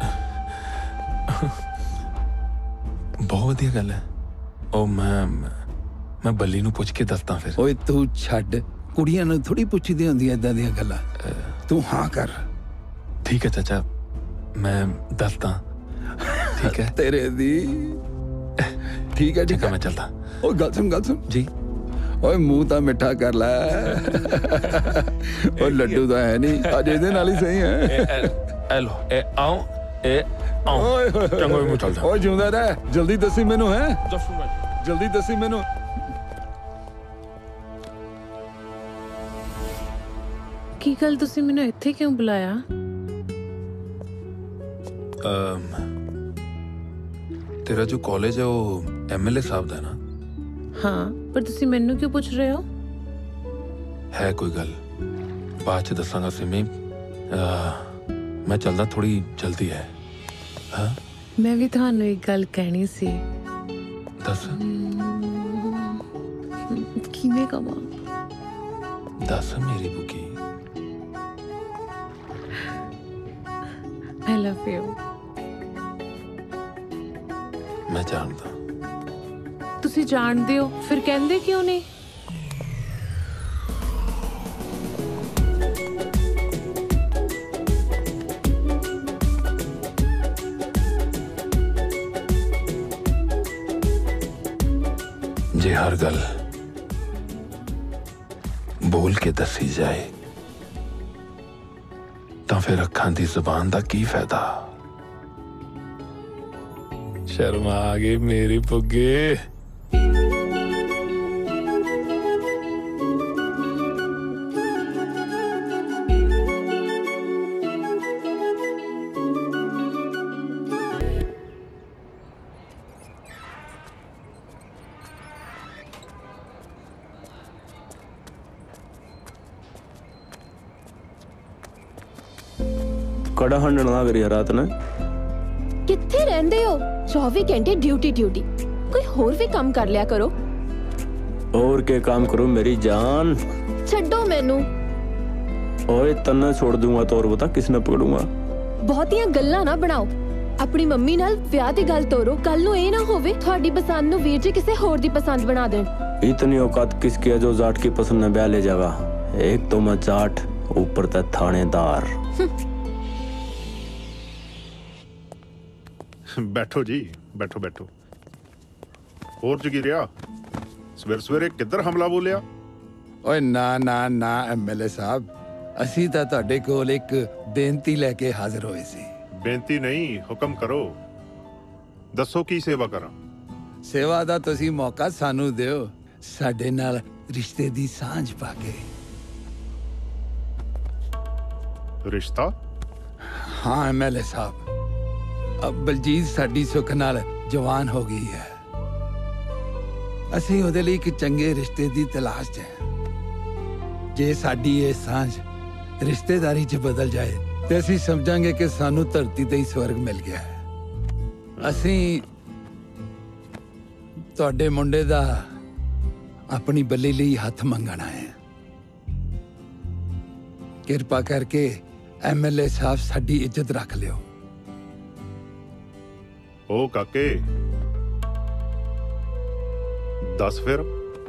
ਬਹੁਤ ਵਧੀਆ ਗੱਲ ਹੈ। ਉਹ ਮੈਂ ਬੱਲੀ ਨੂੰ ਪੁੱਛ ਕੇ ਦੱਸਦਾ ਫਿਰ। ਓਏ ਤੂੰ ਛੱਡ, ਕੁੜੀਆਂ ਨੂੰ ਥੋੜੀ ਪੁੱਛਦੀ ਹੁੰਦੀ ਏਦਾਂ ਦੀਆਂ ਗੱਲਾਂ। ਤੂੰ ਹਾਂ ਕਰ। ਠੀਕ ਹੈ ਚਾਚਾ, ਮੈਂ ਦੱਸਦਾ। ਠੀਕ ਹੈ ਤੇਰੇ ਦੀ। ਠੀਕ ਹੈ ਠੀਕ ਹੈ, ਮੈਂ ਚੱਲਦਾ। ਓ ਗੱਲ ਸੁਣ ਜੀ। ਓਏ ਮੂੰਹ ਤਾਂ ਮਿੱਠਾ ਕਰ ਲੈ। ਉਹ ਲੱਡੂ ਤਾਂ ਹੈ ਨਹੀਂ, ਅੱਜ ਇਹਦੇ ਨਾਲ ਹੀ ਸਹੀ ਹੈ। ਐ ਲੋ, ਇਹ ਆਓ, ਇਹ ਆਓ। ਚੰਗਾ ਮੈਂ ਚੱਲਦਾ। ਓਏ ਜਿਉਂਦਾ ਰਹਿ, ਜਲਦੀ ਦੱਸੀ ਮੈਨੂੰ। ਹੈ ਜਲਦੀ ਦੱਸੀ ਮੈਨੂੰ। ਕੀ ਗੱਲ, ਤੁਸੀਂ ਮੈਨੂੰ ਇੱਥੇ ਕਿਉਂ ਬੁਲਾਇਆ? ਤੇਰਾ ਜੋ ਕਾਲਜ ਹੈ ਉਹ ਐਮਐਲਏ ਸਾਹਿਬ ਦਾ ਨਾ? ਹਾਂ, ਪਰ ਤੁਸੀਂ ਮੈਨੂੰ ਕਿਉਂ ਪੁੱਛ ਰਹੇ ਹੋ? ਹੈ ਕੋਈ ਗੱਲ, ਬਾਅਦ ਚ ਦੱਸਾਂਗਾ ਸਿਮੀ। ਮੈਂ ਚੱਲਦਾ, ਥੋੜੀ ਜਲਦੀ ਹੈ। ਹਾਂ, ਮੈਂ ਵੀ ਤੁਹਾਨੂੰ ਇੱਕ ਗੱਲ ਕਹਿਣੀ ਸੀ। ਦੱਸ। ਕਿਵੇਂ ਕਵਾਂ? ਦੱਸ ਮੇਰੀ ਬੁਕੀ। I love you। ਮੈਂ ਜਾਣਦਾ। ਤੁਸੀਂ ਜਾਣਦੇ ਹੋ, ਫਿਰ ਕਹਿੰਦੇ ਕਿਉਂ ਨਹੀਂ? ਜੇ ਹਰ ਗੱਲ ਬੋਲ ਕੇ ਦੱਸੀ ਜਾਏ ਤਾਂ ਫਿਰ ਅੱਖਾਂ ਦੀ ਜ਼ੁਬਾਨ ਦਾ ਕੀ ਫਾਇਦਾ? ਸ਼ਰਮਾ ਆ ਗਈ ਮੇਰੀ ਪੁੱਗੇ। ਕੜਾ ਹੰਡਣ ਨਾ ਕਰੀ ਰਾਤ ਨੇ। ਕਿੱਥੇ ਰਹਿੰਦੇ ਹੋ? 24 ਘੰਟੇ ਡਿਊਟੀ। ਕੋਈ ਹੋਰ ਵੀ ਕੰਮ ਕਰ ਲਿਆ ਕਰੋ। और के काम करूं मेरी जान? ਛੱਡੋ ਮੈਨੂੰ। ओए तन्ना छोड़ दूंगा तो और बता किसने पकड़ूंगा? ਬਹੁਤੀਆਂ ਗੱਲਾਂ ਨਾ ਬਣਾਓ। ਆਪਣੀ ਮੰਮੀ ਨਾਲ ਵਿਆਹ ਦੀ ਗੱਲ ਤੋਰੋ। ਕੱਲ ਨੂੰ ਇਹ ਨਾ ਹੋਵੇ ਤੁਹਾਡੀ ਪਸੰਦ ਨੂੰ ਵੀਰ ਜੀ ਕਿਸੇ ਹੋਰ ਦੀ ਪਸੰਦ ਬਣਾ ਦੇਣ। इतनी औकात किसकी है जो जाट की पसंद में ब्याह ले जाएगा? एक तो मैं जाट, ऊपर तक थानेदार। ਬੈਠੋ ਜੀ, ਬੈਠੋ ਬੈਠੋ। ਹੋਰ ਜਗੀਰਿਆ, ਸਵੇਰ ਸਵੇਰੇ ਕਿੱਧਰ ਹਮਲਾ ਬੋਲਿਆ? ਓਏ ਨਾ ਐਮਐਲਏ ਸਾਹਿਬ, ਅਸੀਂ ਤਾਂ ਤੁਹਾਡੇ ਕੋਲ ਇੱਕ ਬੇਨਤੀ ਲੈ ਕੇ ਹਾਜ਼ਰ ਹੋਏ ਸੀ। ਬੇਨਤੀ ਨਹੀਂ, ਹੁਕਮ ਕਰੋ। ਦੱਸੋ ਕੀ ਸੇਵਾ ਕਰਾਂ? सेवा दा तुसी मौका सानू दिओ साडे नाल रिश्ते दी सांझ पा के। रिश्ता? हाँ MLA साहब, अब बलजीत साडी सुख नाल जवान हो गई है। ਅਸੀਂ ਉਹਦੇ ਲਈ ਇੱਕ ਚੰਗੇ ਰਿਸ਼ਤੇ ਦੀ ਤਲਾਸ਼ 'ਚ ਹੈ। ਜੇ ਸਾਡੀ ਇਹ ਸਾਂਝ ਰਿਸ਼ਤੇਦਾਰੀ 'ਚ ਬਦਲ ਜਾਏ ਤੇ ਅਸੀਂ ਸਮਝਾਂਗੇ ਕਿ ਸਾਨੂੰ ਧਰਤੀ ਤੇ ਹੀ ਸਵਰਗ ਮਿਲ ਗਿਆ ਹੈ। ਅਸੀਂ ਤੁਹਾਡੇ ਮੁੰਡੇ ਦਾ ਆਪਣੀ ਬੱਲੀ ਲਈ ਹੱਥ ਮੰਗਣਾ ਹੈ। ਕਿਰਪਾ ਕਰਕੇ MLA ਸਾਹਿਬ ਸਾਡੀ ਇੱਜ਼ਤ ਰੱਖ ਲਿਓ। ओ काके दस फिर।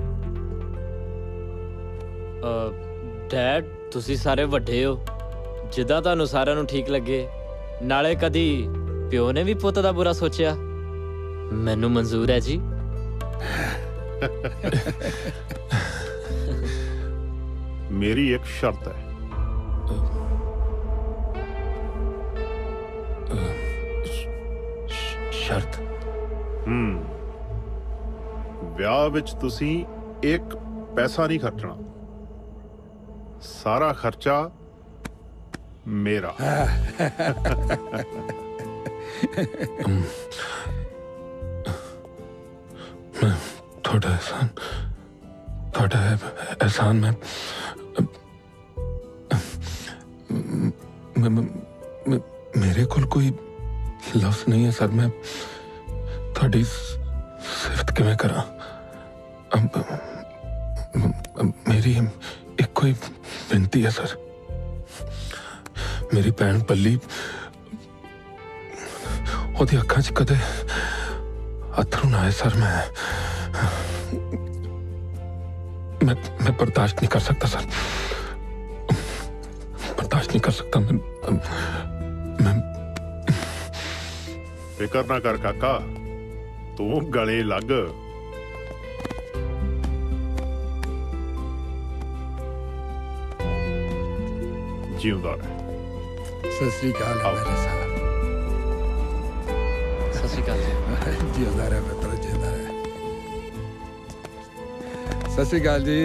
ਡੈਡ ਤੁਸੀਂ ਸਾਰੇ ਵੱਡੇ ਹੋ, ਜਿੱਦਾਂ ਤੁਹਾਨੂੰ ਸਾਰਿਆਂ ਨੂੰ ਠੀਕ ਲੱਗੇ। ਨਾਲੇ ਕਦੀ ਪਿਓ ਨੇ ਵੀ ਪੁੱਤ ਦਾ ਬੁਰਾ ਸੋਚਿਆ? ਮੈਨੂੰ ਮਨਜ਼ੂਰ ਹੈ ਜੀ। मेरी एक शर्त है। शर्त? ਵਿਆਹ ਵਿੱਚ ਤੁਸੀਂ ਇੱਕ ਪੈਸਾ ਨਹੀਂ ਖਰਚਣਾ, ਸਾਰਾ ਖਰਚਾ ਮੇਰਾ। थोड़ा एहसान मेरे को कोई लफ्ज नहीं है सर। मैं थोड़ी सिफत किवें करा। मेरी एक कोई बेनती है सर। मेरी भैन बल्ली ओदी अखां च कदे अथरू ना आए सर। मैं बर्दाश्त नहीं कर सकता सर, बर्दाश्त नहीं कर सकता। मैं फिकर ना कर काका, तू गले लग। जिंदा रहे। सत श्री अकाल मेरे साहब। सत श्री अकाल जी। जिंदा रहे पुत्र, जिंदा रहे। सत श्री अकाल जी।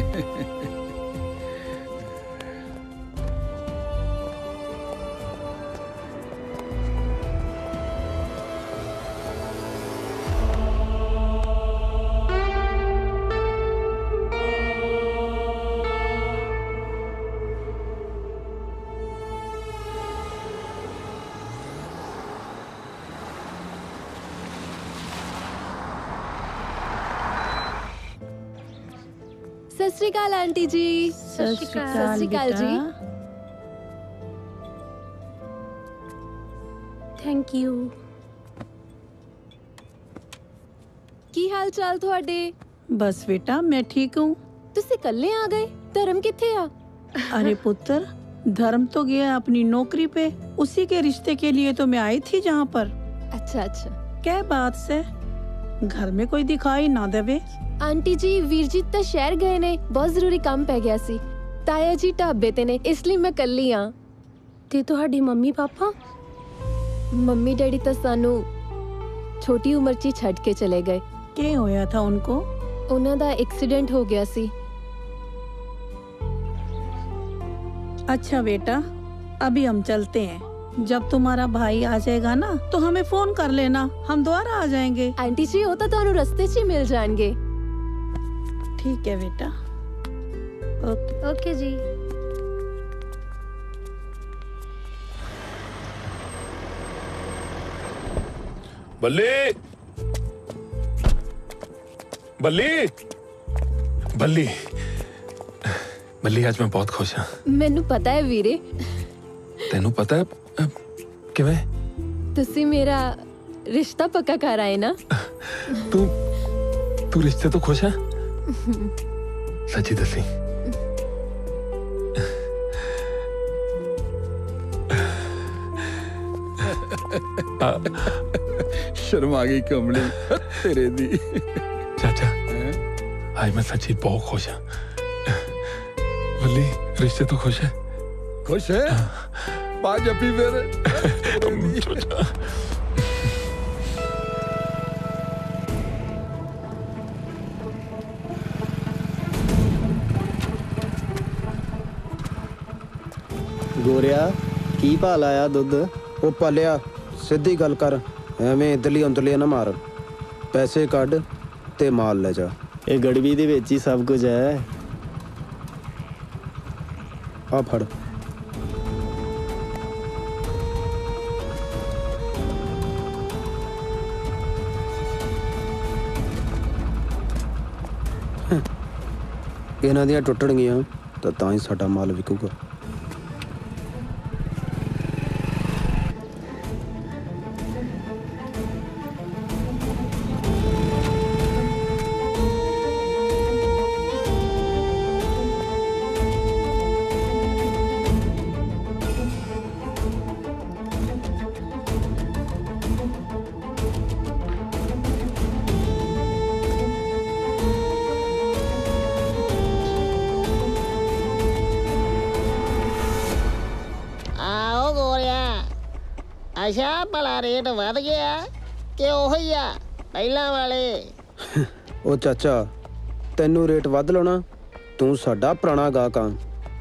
सत श्री अकाल आंटी जी। सत श्री अकाल जी। Thank you. ਕੀ ਹਾਲ ਚਾਲ ਤੁਹਾਡੇ? बस बेटा मैं ठीक हूँ। ਤੁਸੀਂ ਇਕੱਲੇ ਆ ਗਏ? ਧਰਮ ਕਿੱਥੇ ਆ? अरे पुत्र, धर्म तो गया अपनी नौकरी पे। उसी के रिश्ते के लिए तो मैं आई थी जहाँ पर। अच्छा अच्छा। क्या बात से घर में कोई दिखाई ना देवे? ਆਂਟੀ ਜੀ ਵੀਰ ਜੀ ਤਾਂ ਸ਼ਹਿਰ ਗਏ ਨੇ, ਬਹੁਤ ਜ਼ਰੂਰੀ ਕੰਮ ਪੈ ਗਿਆ ਸੀ। ਤਾਇਆ ਜੀ ਢਾਬੇ ਤੇ ਨੇ, ਇਸ ਲਈ ਮੈਂ ਇਕੱਲੀ ਆ। ਤੇ ਤੁਹਾਡੀ ਮੰਮੀ ਪਾਪਾ? ਮੰਮੀ ਡੈਡੀ ਤਾਂ ਸਾਨੂੰ ਛੋਟੀ ਉਮਰ 'ਚ ਹੀ ਛੱਡ ਕੇ ਚਲੇ ਗਏ। ਕੀ ਹੋਇਆ था उनको? ਉਹਨਾਂ ਦਾ ਐਕਸੀਡੈਂਟ ਹੋ ਗਿਆ ਸੀ। अच्छा बेटा, अभी हम चलते हैं। जब तुम्हारा भाई आ जाएगा ना तो हमें फोन कर लेना, हम दोबारा आ जाएंगे। आंटी जी वो तो ਤੁਹਾਨੂੰ ਰਸਤੇ 'ਚ ਹੀ ਮਿਲ ਜਾਣਗੇ। ठीक है बेटा। ओके ओके जी। बल्ली बल्ली बल्ली बल्ली, आज मैं बहुत खुश हाँ। ਮੈਨੂੰ ਪਤਾ ਹੈ ਵੀਰੇ। तेनू पता है किवें? ਤੁਸੀਂ ਮੇਰਾ ਰਿਸ਼ਤਾ ਪੱਕਾ ਕਰ ਆਏ ਨਾ। तू रिश्ते तो खुश है? सच्ची दसी। शर्मा गई कमली तेरे दी। चाचा आज मैं सच्ची बहुत खुश हाँ। बल्ली रिश्ते तो खुश है? खुश है? बाज अपी मेरे। गोरिया की भा लाया दुध? ओ पालिया सीधी गल कर, एवें इधरली उधरली ना मार। पैसे कढ ते माल ले जा। ये गड़बी दे विच ही सब कुछ है। आ फड़। ਇਹਨਾਂ ਦੀਆਂ ਟੁੱਟਣਗੀਆਂ ਤਾਂ ਹੀ ਸਾਡਾ ਮਾਲ ਵਿਕੂਗਾ। ਅੱਛਾ ਭਲਾ ਰੇਟ ਵਧ ਗਿਆ ਕਿ ਉਹੀ ਆ ਪਹਿਲਾਂ ਵਾਲੇ? ਉਹ ਚਾਚਾ ਤੈਨੂੰ ਰੇਟ ਵੱਧ ਲਾਉਣਾ, ਤੂੰ ਸਾਡਾ ਪੁਰਾਣਾ ਗਾਹਕ ਆ।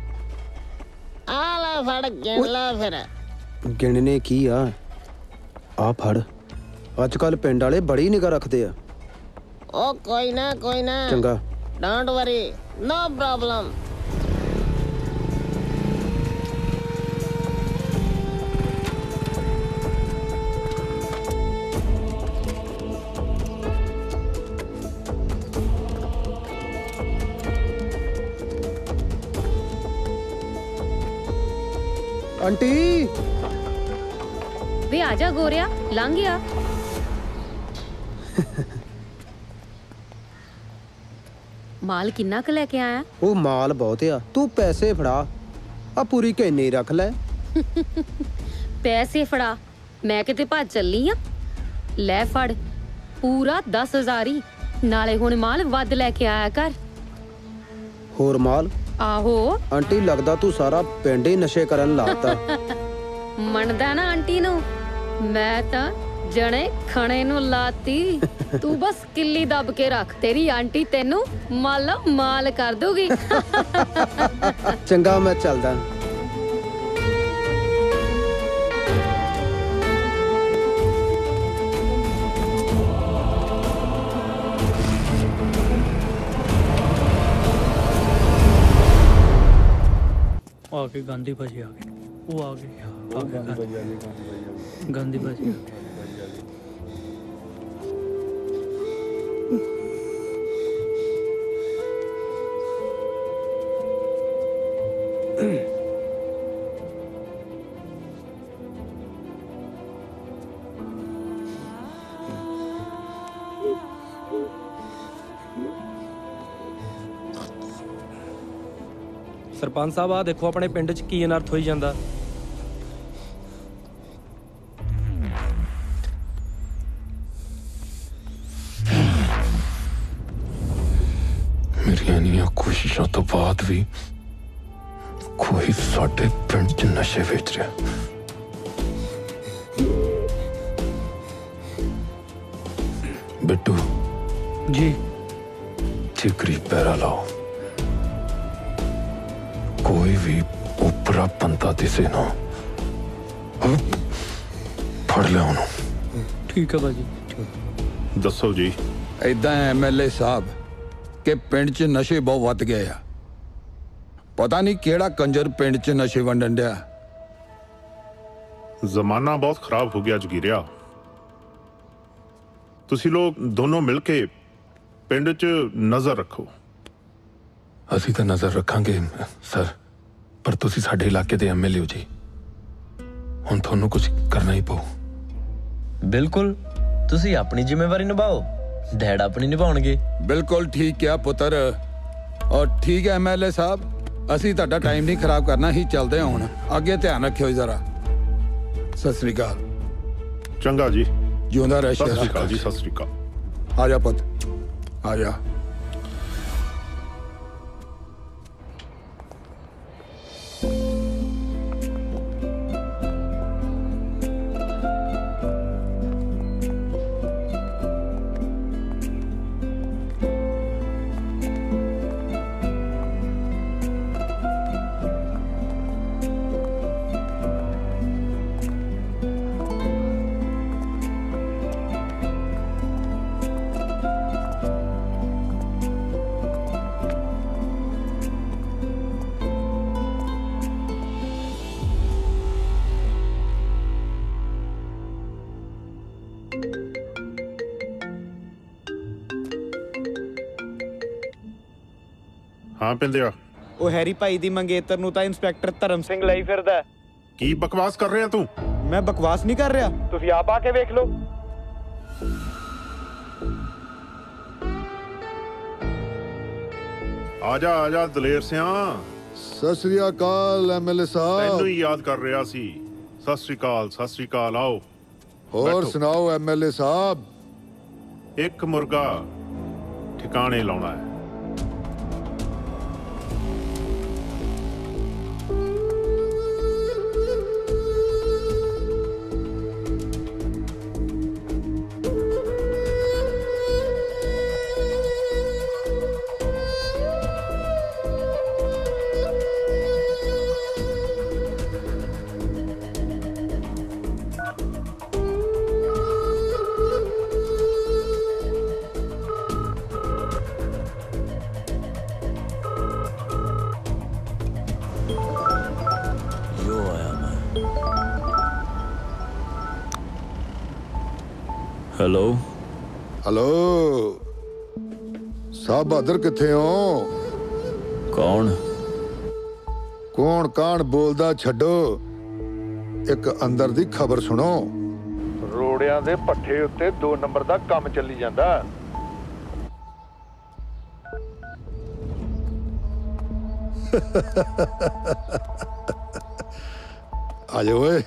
ਆ ਲੈ ਫੜ ਗਿਣ ਲਾ ਫਿਰ। ਗਿਣਨੇ ਕੀ ਆ, ਆ ਫੜ। ਅੱਜ ਕੱਲ ਪਿੰਡ ਵਾਲੇ ਬੜੀ ਨਿਗਾਹ ਰੱਖਦੇ ਆ। ਉਹ ਕੋਈ ਨਾ ਚੰਗਾ, don't worry, no problem. Aunty वे आजा गोरिया, लंघ गया। माल किन्ना क लेके आया? ਉਹ ਮਾਲ ਬਹੁਤ ਆ, ਤੂੰ ਪੈਸੇ ਫੜਾ। ਆ ਪੂਰੀ ਕੈਨੀ ਰੱਖ ਲੈ। पैसे फड़ा, मैं किते भज चली आ। ले फड़ पूरा 10,000 ही, नाले हुण माल वध लेके आया कर। ਹੋਰ ਮਾਲ? आहो आंटी लगदा तू सारा पिंड ही नशे करन लाता। मनदा ना आंटी नू, मैं तां जणे खणे नू लाती। तू बस किल्ली दब के रख, तेरी आंटी तेनू माला माल कर दूगी। चंगा मैं चलदा। आके गांधी भाजी आ गए, वो आ गए गांधी भाजी। सरपंच साहब आ देखो अपने पिंड च की अनर्थ होई जांदा। मेरिया इन्नियां कोशिशों तो बाद भी कोई साडे पिंड च नशे बेच रहा। बिट्टू जी ठिकरी पैरा लाओ, कोई भी ऊपरा बंदा दिसे ना फड़ लिया उन्होंने। ठीक है भाजी। दसो जी। इदां MLA साहब के पिंड च नशे बहुत वध गए आ। पता नहीं केड़ा कंजर पिंड च नशे वंडन दिया। जमाना बहुत खराब हो गया जगीरिया। तुसी लोग दोनों मिलके पिंड च नजर रखो। ਅਸੀਂ ਤਾਂ ਨਜ਼ਰ ਰੱਖਾਂਗੇ ਸਰ, ਪਰ ਤੁਸੀਂ ਸਾਡੇ ਇਲਾਕੇ ਦੇ MLA ਹੋ ਜੀ, ਹੁਣ ਤੁਹਾਨੂੰ ਕੁਝ ਕਰਨਾ ਹੀ ਪਊ। ਬਿਲਕੁਲ, ਤੁਸੀਂ ਆਪਣੀ ਜ਼ਿੰਮੇਵਾਰੀ ਨਿਭਾਓ, ਡੈਡ ਆਪਣੀ ਨਿਭਾਉਣਗੇ। बिल्कुल ठीक है पुत्र, और ठीक है MLA साहब, ਅਸੀਂ ਤੁਹਾਡਾ ਟਾਈਮ ਨਹੀਂ ਖਰਾਬ ਕਰਨਾ ਹੀ, ਚੱਲਦੇ ਹਾਂ ਹੁਣ। ਅੱਗੇ ਧਿਆਨ ਰੱਖਿਓ ਜ਼ਰਾ। ਸਤਿ ਸ੍ਰੀ ਅਕਾਲ। ਚੰਗਾ ਜੀ। ਜਿਉਂਦਾ ਰਹਿ। ਸਤਿ ਸ੍ਰੀ ਅਕਾਲ ਜੀ। ਸਤਿ ਸ੍ਰੀ ਅਕਾਲ। ਆ ਜਾ ਪੁੱਤ, ਆ ਜਾ। ਹਾਂ ਪਿੰਦਿਆ ਉਹ ਹੈਰੀ ਭਾਈ ਦੀ ਮੰਗੇਤਰ ਨੂੰ ਤਾਂ ਇੰਸਪੈਕਟਰ ਧਰਮ ਸਿੰਘ ਲਈ ਫਿਰਦਾ ਹੈ। ਕੀ ਬਕਵਾਸ ਕਰ ਰਿਹਾ ਤੂੰ? ਮੈਂ ਬਕਵਾਸ ਨਹੀਂ ਕਰ ਰਿਹਾ, ਤੁਸੀਂ ਆਪ ਆ ਕੇ ਵੇਖ ਲਓ। ਆ ਜਾ ਦਲੇਰ ਸਿਆਂ। ਸਤਿ ਸ੍ਰੀ ਅਕਾਲ ਐਮਐਲਏ ਸਾਹਿਬ। ਤੈਨੂੰ ਹੀ ਯਾਦ ਕਰ ਰਿਹਾ ਸੀ। ਸਤਿ ਸ੍ਰੀ ਅਕਾਲ ਆਓ। ਹੋਰ ਸੁਣਾਓ ਐਮਐਲਏ ਸਾਹਿਬ। ਇੱਕ ਮੁਰਗਾ ਠਿਕਾਣੇ ਲਾਉਣਾ ਹੈ। हेलो साहब बहादुर किथे हो? कौन कान बोलदा छड्डो, एक अंदर दी खबर सुनो। रोड़ियां दे पट्ठे उत्ते 2 नंबर दा काम चली जांदा। आ जाओ ओए।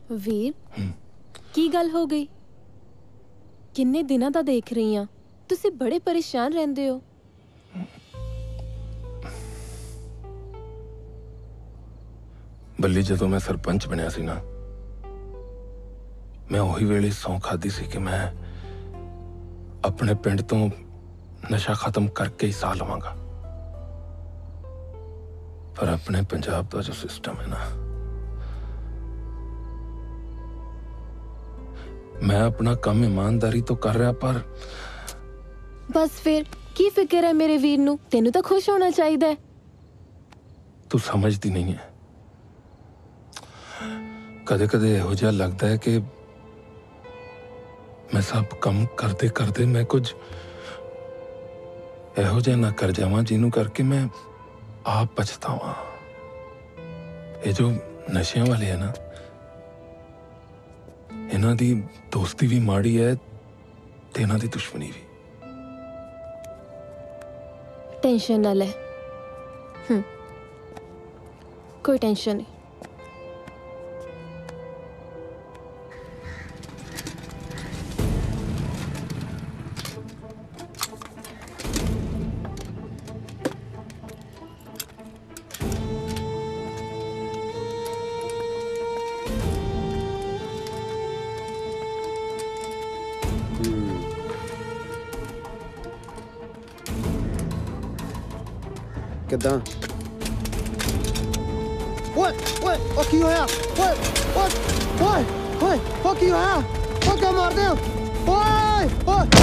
ਵੀਰ ਕੀ ਗੱਲ ਹੋ ਗਈ? ਕਿੰਨੇ ਦਿਨਾਂ ਦਾ ਦੇਖ ਰਹੀ ਆ, ਤੁਸੀਂ ਬੜੇ ਪਰੇਸ਼ਾਨ ਰਹਿੰਦੇ ਹੋ। ਬੱਲੀ, ਜਦੋਂ ਮੈਂ ਸਰਪੰਚ ਬਣਿਆ ਸੀ ਨਾ, ਮੈਂ ਉਹੀ ਵੇਲੇ ਸਹੁੰ ਖਾਦੀ ਸੀ ਕਿ ਮੈਂ ਆਪਣੇ ਪਿੰਡ ਤੋਂ ਨਸ਼ਾ ਖਤਮ ਕਰਕੇ ਹੀ ਸਾਹ ਲਵਾਂਗਾ। ਪਰ ਆਪਣੇ ਪੰਜਾਬ ਦਾ ਜੋ ਸਿਸਟਮ ਹੈ ਨਾ, ਮੈਂ ਆਪਣਾ ਕੰਮ ਈਮਾਨਦਾਰੀ ਤੋਂ ਕਰ ਰਿਹਾ, ਪਰ ਬਸ ਫਿਰ ਕੀ ਫਿਕਰ ਹੈ ਮੇਰੇ ਵੀਰ ਨੂੰ? ਤੈਨੂੰ ਤਾਂ ਖੁਸ਼ ਹੋਣਾ ਚਾਹੀਦਾ ਹੈ। ਤੂੰ ਸਮਝਦੀ ਨਹੀਂ ਹੈ। ਕਦੇ ਕਦੇ ਇਹੋ ਜਿਹਾ ਲੱਗਦਾ ਹੈ ਕਿ ਮੈਂ ਸਭ ਕੰਮ ਕਰਦੇ ਕਰਦੇ ਮੈਂ ਕੁਝ ਇਹੋ ਜਿਹਾ ਨਾ ਕਰ ਜਾਵਾਂ ਜਿਹਨੂੰ ਕਰਕੇ ਮੈਂ ਆਪ ਪਛਤਾਵਾਂ। ਇਹ ਜੋ ਨਸ਼ਿਆਂ ਵਾਲੇ ਹੈ ਨਾ, ਇਹਨਾਂ ਦੀ ਦੋਸਤੀ ਵੀ ਮਾੜੀ ਹੈ ਤੇ ਇਹਨਾਂ ਦੀ ਦੁਸ਼ਮਣੀ ਵੀ। टेंशन ना ले। कोई टेंशन नहीं। ਕਿੱਦਾਂ? ਓਏ ਓਏ ਉਹ ਕੀ ਹੋਇਆ? ਓਏ ਓਏ ਓਏ ਓਏ ਉਹ ਕੀ ਹੋਇਆ? ਉਹ ਕਿਉਂ ਮਾਰਦੇ ਹੋ? ਓਏ ਓਏ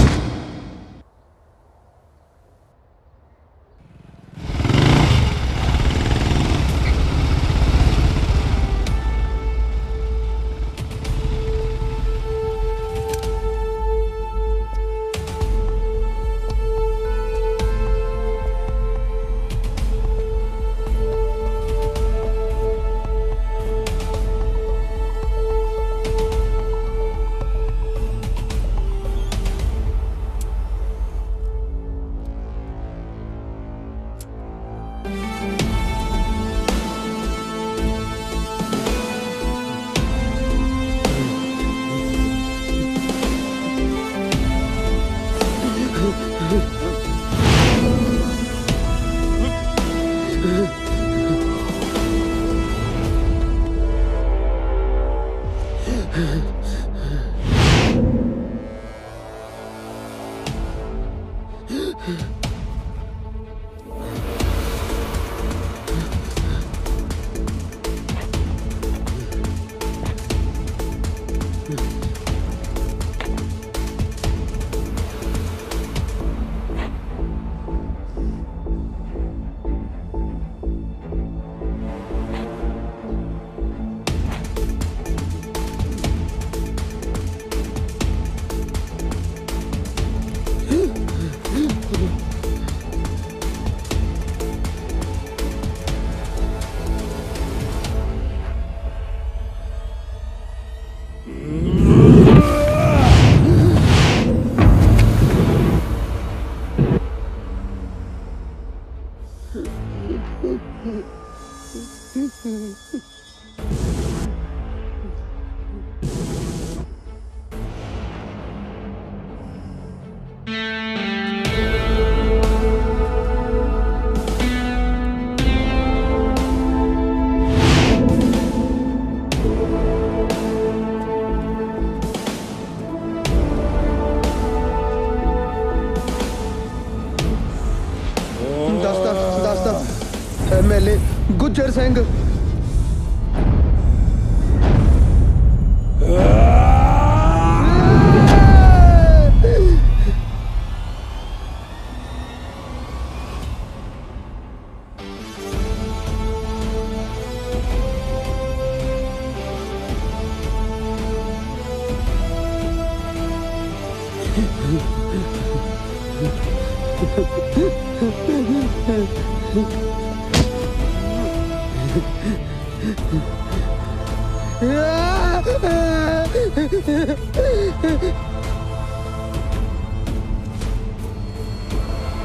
MLA ਗੁੱਜਰ ਸਿੰਘ।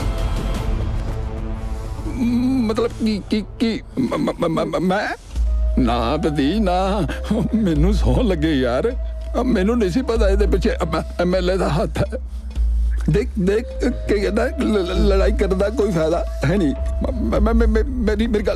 मतलब की मैं ना पति ना, मैनू सौ लगे यार, मैनू नहीं सी पता ये पिछे MLA का हाथ है। देख देख के कहता लड़ाई करने का कोई फायदा है नहीं। मेरी गल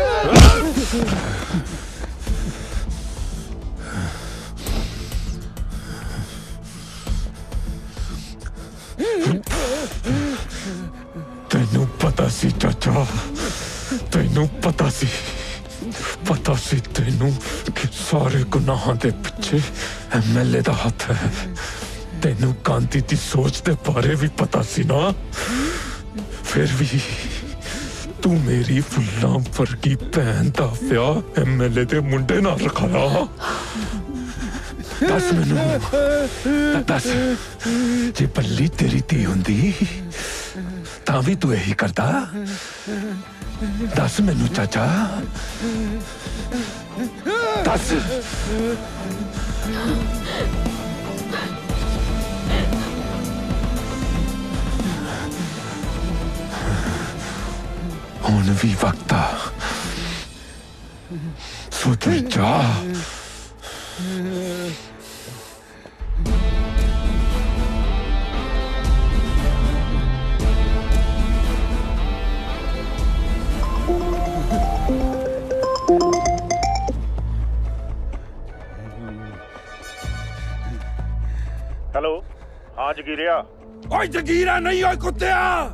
तेनू पता सी चाचा, तेनू पता सी तेनू कि सारे गुनाहां दे पिछे MLA दा हाथ है। तेनू गांधी दी सोच दे बारे भी पता सी ना, फिर भी तू मेरी फुल्लां वर्गी भैन दा ब्याह MLA दे मुंडे नाल रखाया। दस मैनू दस, जे बल्ली तेरी धी हुंदी तां भी तू यही करदा? दस मैनू चाचा, दस। हुण भी वक्त आ, सुधर जा। हेलो, हाँ जगीरिया। ओए जगीरा नहीं, ओए कुत्तिया।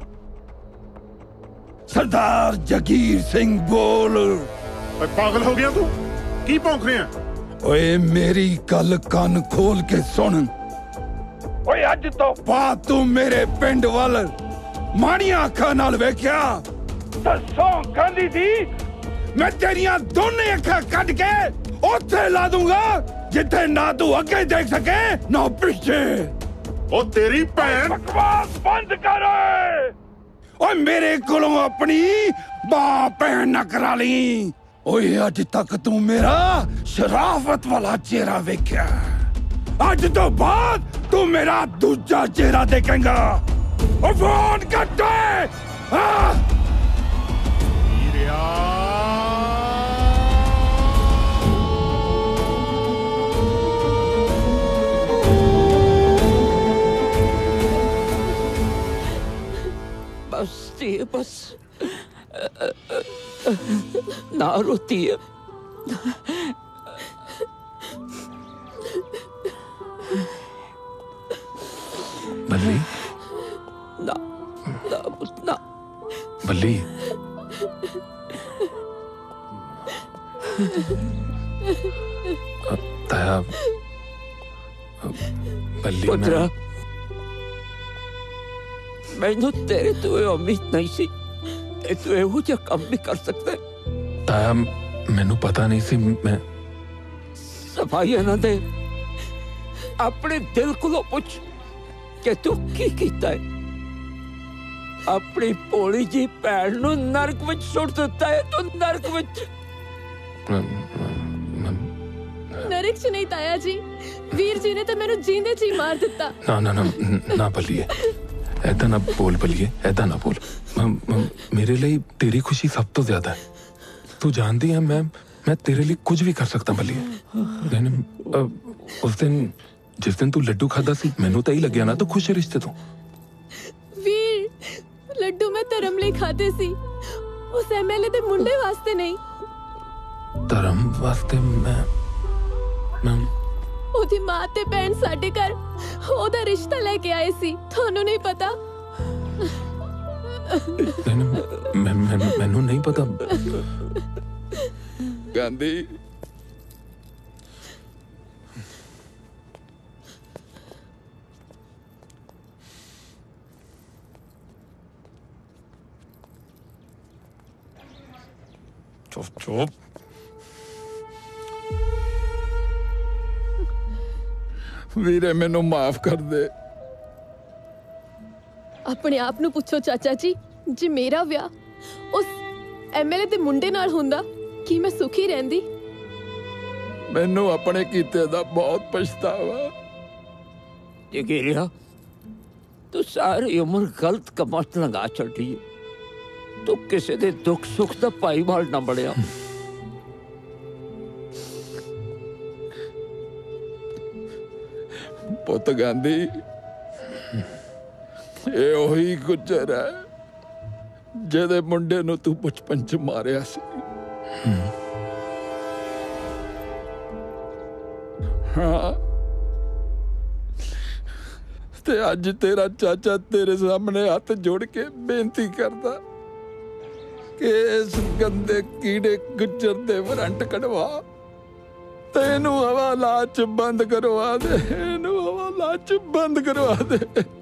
सरदार जगीर सिंह बोल। पागल हो गया तू? की भौंक रहे हैं? ओए मेरी गल कान खोल के सुन। ओए अज तो बाद तू मेरे पिंड वाल माड़ियां अखां नाल वेख्या दसों गांधी दी, मैं तेरियां दोने अखां कट के उत्थे ला दूंगा जिथे ना तू अगे देख सके ना पीछे। ओ तेरी भैन। बकवास बंद कर। ओए मेरे कोलों अपनी मां भैन न करा ली। ओए अज तक तू मेरा शराफत वाला चेहरा वेख्या, अज तो बाद तू मेरा दूजा चेहरा देखेगा। ओ फोन कट। बस ये बस ना रोती है। बल्ली ना ना ना बल्ली, ताया बल्ली पुत्रा, मैनू तेरे तो उम्मीद नहीं सी कि तू एहो जिहा काम भी कर सकता है। ताया मैनू पता नहीं सी। मैं सफाई ना दे, अपने दिल को पूछ कि तू की कीता है। अपनी भोली जी भैन नू नरक विच सुट दिता है। तू नरक विच। नरक च नहीं ताया जी, वीर जी ने तो मैनू जींदे जी मार दिता। ना ना ना ना बल्लिए, ऐदा ना बोल बल्लिए, ऐदा ना बोल। मेरे लिए तेरी खुशी सब तो ज्यादा है। तू जानती है मैं तेरे लिए कुछ भी कर सकता बल्लिए। उस दिन जिस दिन तू लड्डू खादा सी, मैनू तो ही लग्या ना तो खुश रिश्ते तो। वीर, लड्डू मैं धर्म ਲਈ खाते सी, उस MLA दे मुंडे वास्ते नहीं। धर्म वास्ते? मैं ओदी मां ते भैन साडे घर ओदा रिश्ता लेके आए सी, थानू नहीं पता? मैनू नहीं पता। गांधी चुप चुप। वीरे मैनू माफ कर दे। अपने आप नू पूछो चाचा जी, जे मेरा ब्याह उस MLA दे मुंडे नाल हुंदा कि मैं सुखी रहंदी? मैनू अपने कीते दा बहुत पछतावा। जगीरिया, तू सारी उम्र गलत कमां च लंघा छड्डी है। तू किसी दे दुख सुख दा भाईवाल ना बणिया। ਪੁੱਤ ਗਾਂਧੀ ਇਹ ਉਹੀ ਗੁੱਜਰ ਹੈ ਜਿਹਦੇ ਮੁੰਡੇ ਨੂੰ ਤੂੰ ਬਚਪਨ ਚ ਮਾਰਿਆ ਸੀ। ਹਾਂ ਤੇ ਅੱਜ ਤੇਰਾ ਚਾਚਾ ਤੇਰੇ ਸਾਹਮਣੇ ਹੱਥ ਜੋੜ ਕੇ ਬੇਨਤੀ ਕਰਦਾ ਕਿ ਇਸ ਗੰਦੇ ਕੀੜੇ ਗੁੱਜਰ ਦੇ ਵਾਰੰਟ ਕਢਵਾ ਤੇ ਇਹਨੂੰ ਹਵਾਲਾਤ ਚ ਬੰਦ ਕਰਵਾ ਦੇ, ਇਹਨੂੰ ਹਵਾਲਾਤ ਚ ਬੰਦ ਕਰਵਾ ਦੇ।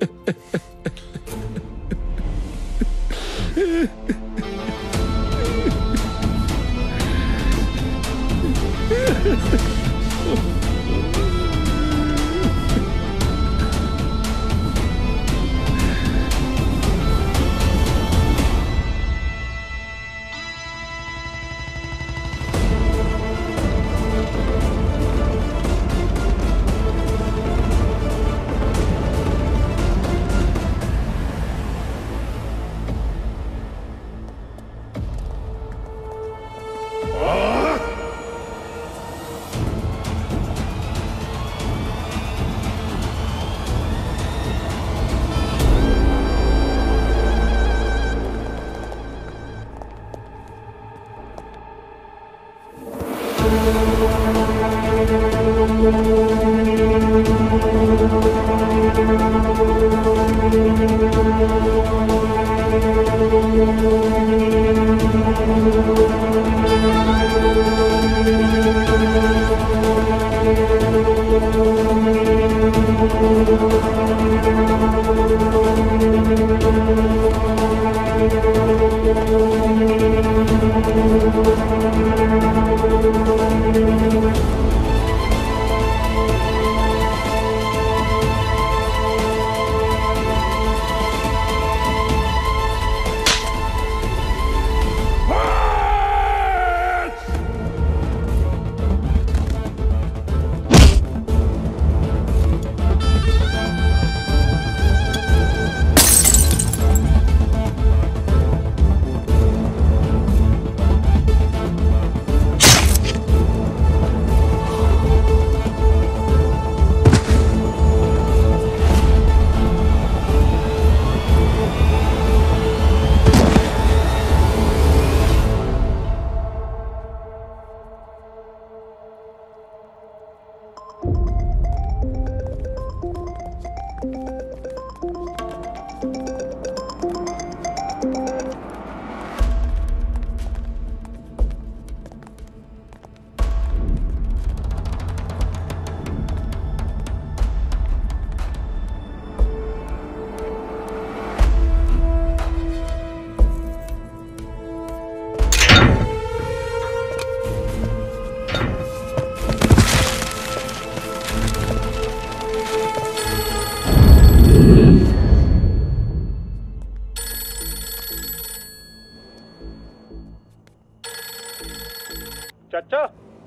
ਚਾਚਾ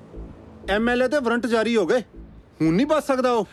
ਐਮਐਲਏ ਤੇ ਵਾਰੰਟ ਜਾਰੀ ਹੋ ਗਏ, ਹੁਣ ਨਹੀਂ ਬਚ ਸਕਦਾ ਉਹ।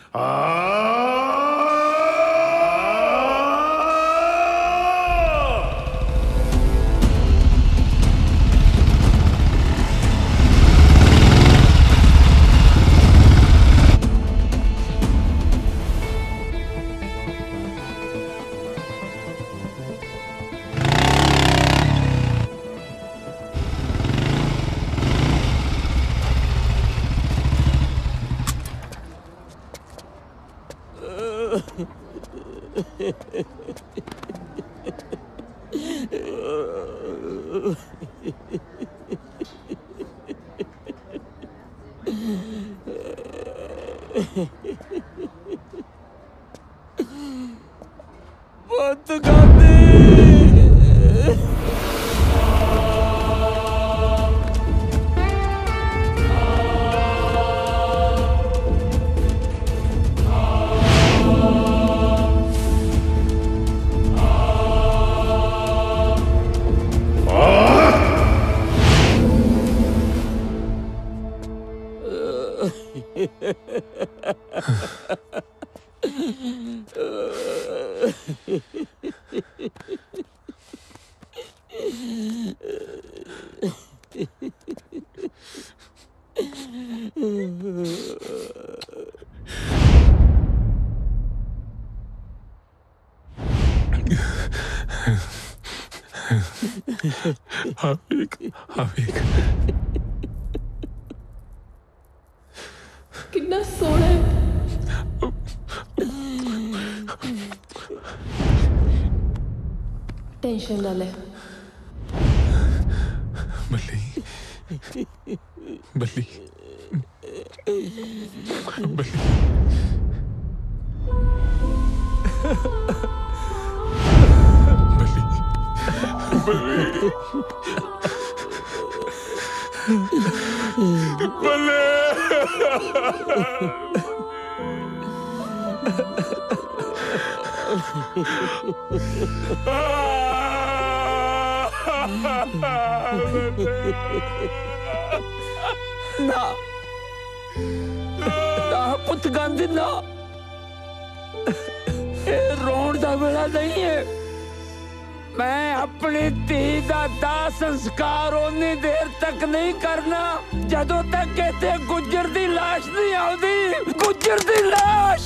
बहुत गांधी कितना सोना है। टेंशन ना ले। बल्ली बल्ली बल्ली ना ना पुत गांधी ना, रोण का वेला नहीं है। मैं अपनी धी का दाह संस्कार उन्नी देर तक नहीं करना जदों तक कहते गुज्जर दी लाश नहीं आउंदी। गुज्जर दी लाश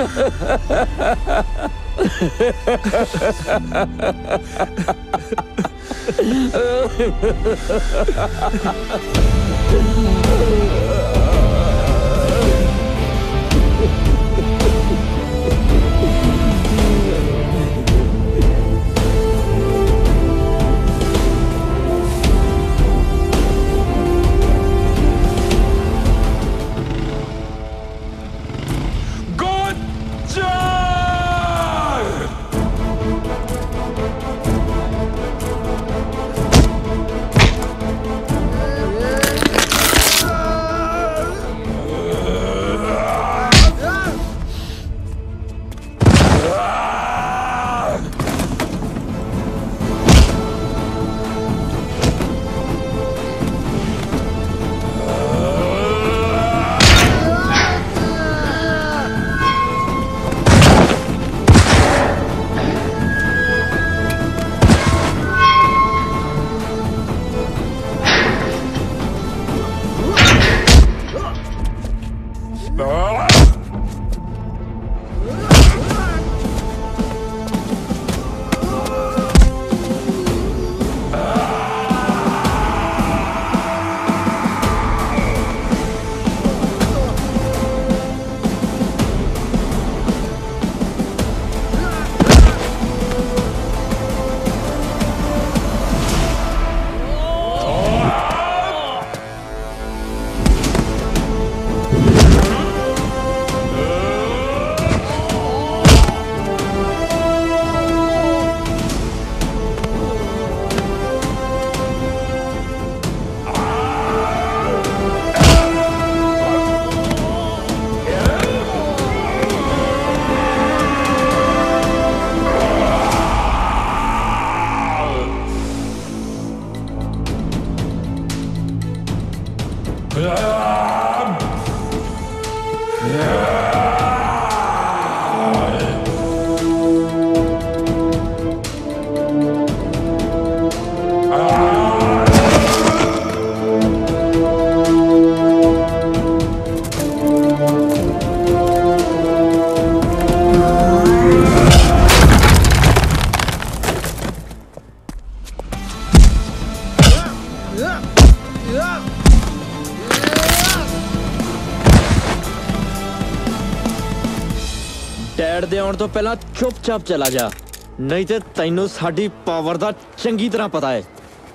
ਡੈਡ ਦੇ ਆਉਣ ਤੋਂ ਪਹਿਲਾਂ ਚੁੱਪਚਾਪ ਚਲਾ ਜਾ, ਨਹੀਂ ਤੇ ਤੈਨੂੰ ਸਾਡੀ ਪਾਵਰ ਦਾ ਚੰਗੀ ਤਰ੍ਹਾਂ ਪਤਾ ਹੈ।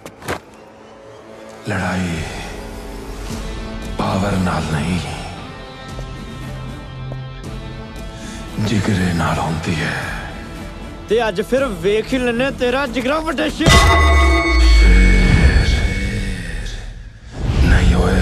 लड़ाई पावर नाल नहीं जिगरे नाल होती है। ਤੇ ਅੱਜ ਫਿਰ ਵੇਖ ਹੀ ਲੈਨੇ ਤੇਰਾ ਜਿਗਰਾ ਵੱਡੇ ਸ਼ੇਰ। नहीं होए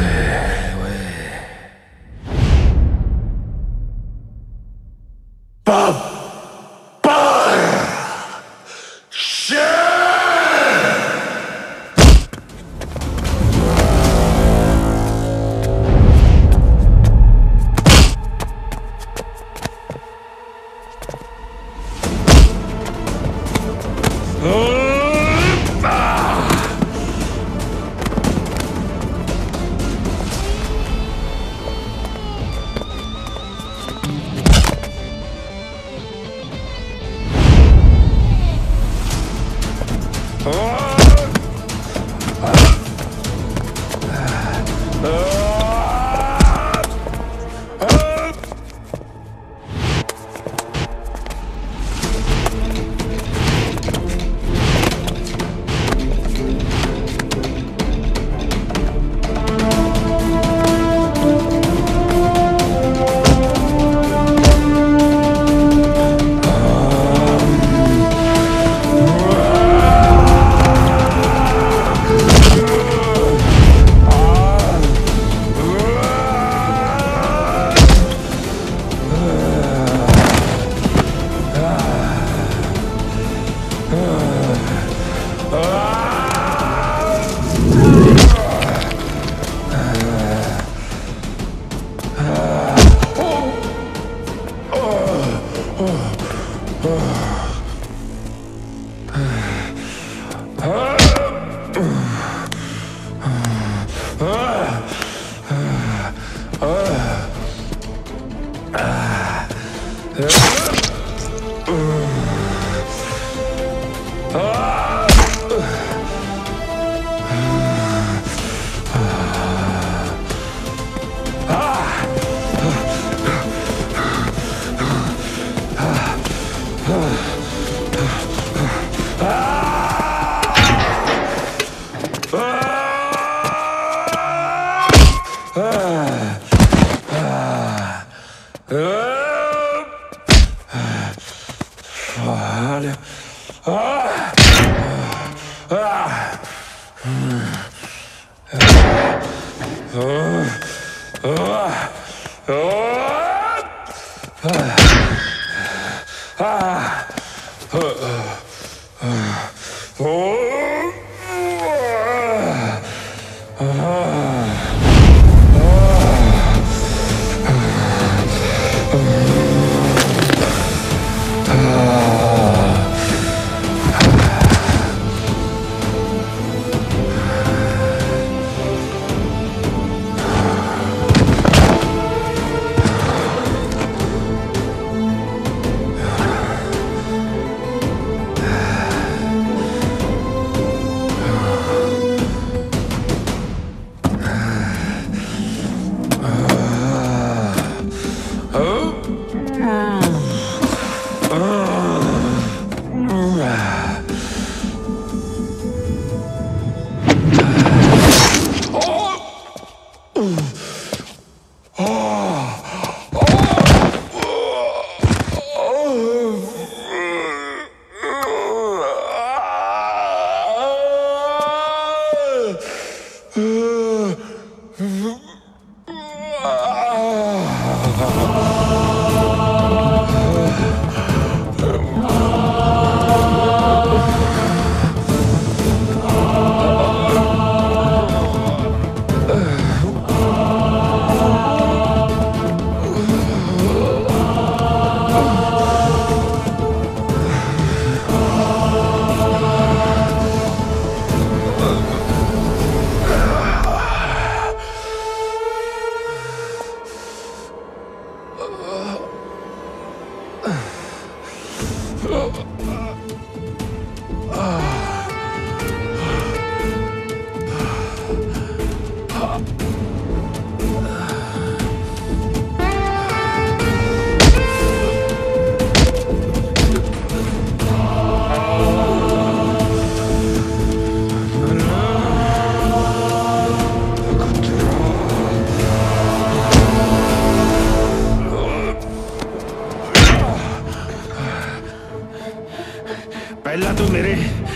ਪਹਿਲਾਂ ਤੂੰ ਮੇਰੇ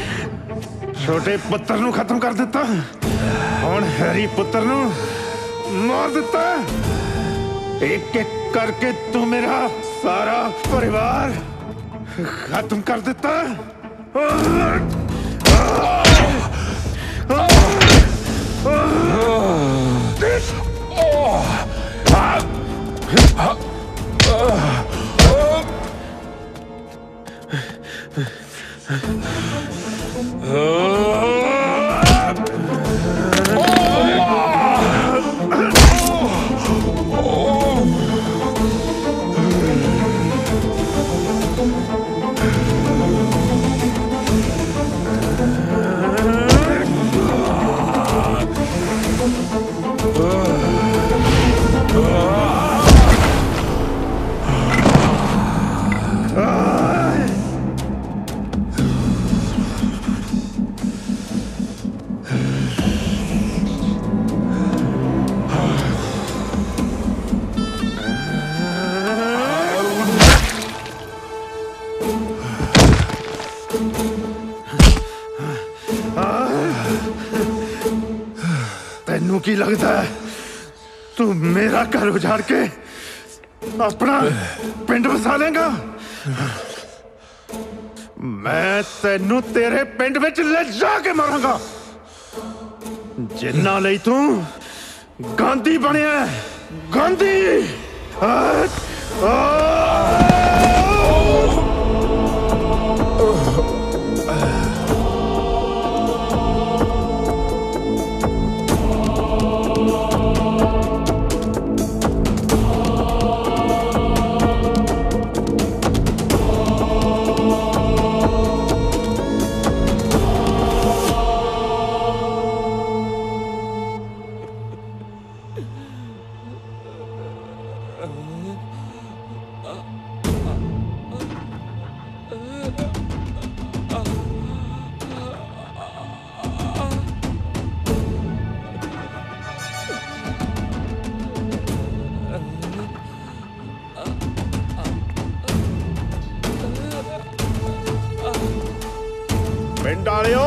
ਛੋਟੇ ਪੁੱਤਰ ਨੂੰ ਖਤਮ ਕਰ ਦਿੱਤਾ, ਹੁਣ ਹੈਰੀ ਪੁੱਤਰ ਨੂੰ ਮਾਰ ਦਿੱਤਾ। ਇੱਕ ਇੱਕ ਕਰਕੇ ਤੂੰ ਮੇਰਾ ਸਾਰਾ ਪਰਿਵਾਰ ਖਤਮ ਕਰ ਦਿੱਤਾ। की लगता है तू मेरा घर उजाड़ के अपना पिंड बसा लेगा? मैं तेनू तेरे पिंड विच ले जाके मारांगा जिन्ना लई तू गांधी बनिया गांधी। पिंड वालियो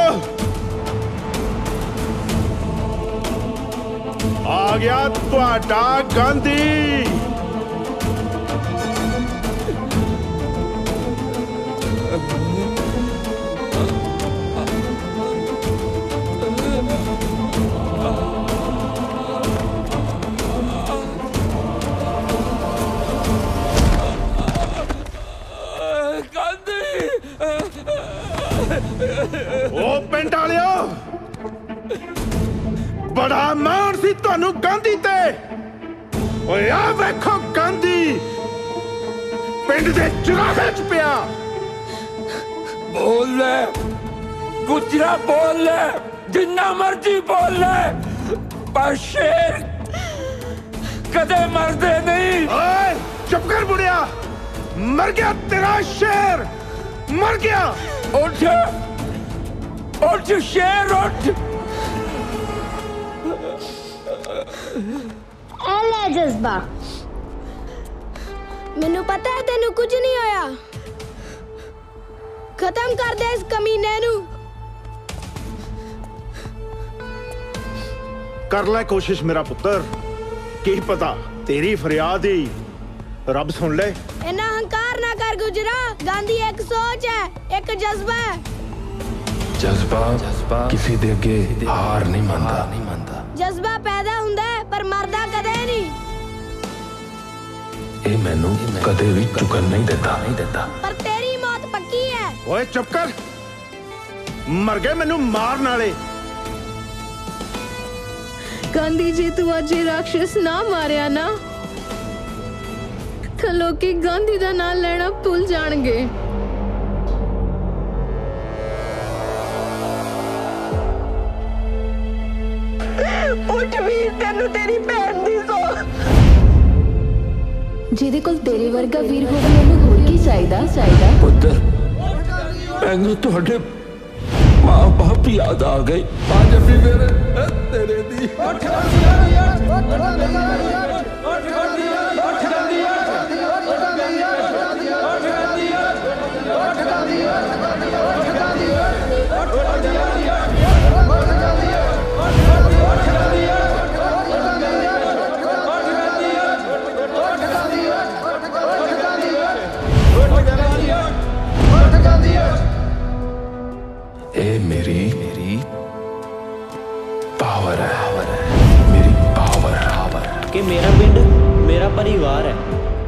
आ गया तुहाडा गांधी। ओ पिंड वालियो बड़ा माण सी तुहानू गांधी ते। ओए आ वेखो गांधी पिंड दे चुराहे च पिया। बोल ले गुजरा, बोल ले जिन्ना मर्जी बोल ले, पर शेर कदे मरदे नहीं। ओए चुप कर बुढ़िया, मर गया तेरा शेर, मर गया। उठ उठ शेर उठ। ले जज्बा, मैनू पता है तेनू कुछ नहीं होया। खत्म कर दे इस कमीने नू। कर ले कोशिश मेरा पुत्र, की पता तेरी फरियाद ही रब सुन ले। इन्ना अहंकार ना कर गुजरा, गांधी एक सोच है, एक जज्बा है। जज्बा किसी दे अगे हार नहीं मानता। जज्बा पैदा हुंदा है पर मरदा कदे नहीं। ए मैनू कदे भी चुकन नहीं देता। पर तेरी मौत पक्की है। ओए चुप कर, मर गए मैनू मारन वाले। गांधी जी तू अज राक्षस ना मारिया ना तो लोकी गांधी दा नाम लेना भूल जाणगे। उठ वीर, तेनू तेरी भैन दी सौ। ਜਿਹਦੇ ਕੋਲ ਤੇਰੇ ਵਰਗਾ ਵੀਰ ਹੋਵੇ ਉਹਨੂੰ ਹੋਰ ਕੀ ਚਾਹੀਦਾ। ਪੁੱਤਰ ਮੈਨੂੰ ਤੁਹਾਡੇ ਮਾਂ ਬਾਪ ਯਾਦ ਆ ਗਏ। ਆ ਜੱਫੀ ਮੇਰੇ ਤੇਰੇ ਦੀ। ਉੱਠ ए मेरी पावर है, मेरी पावर कि मेरा पिंड मेरा परिवार है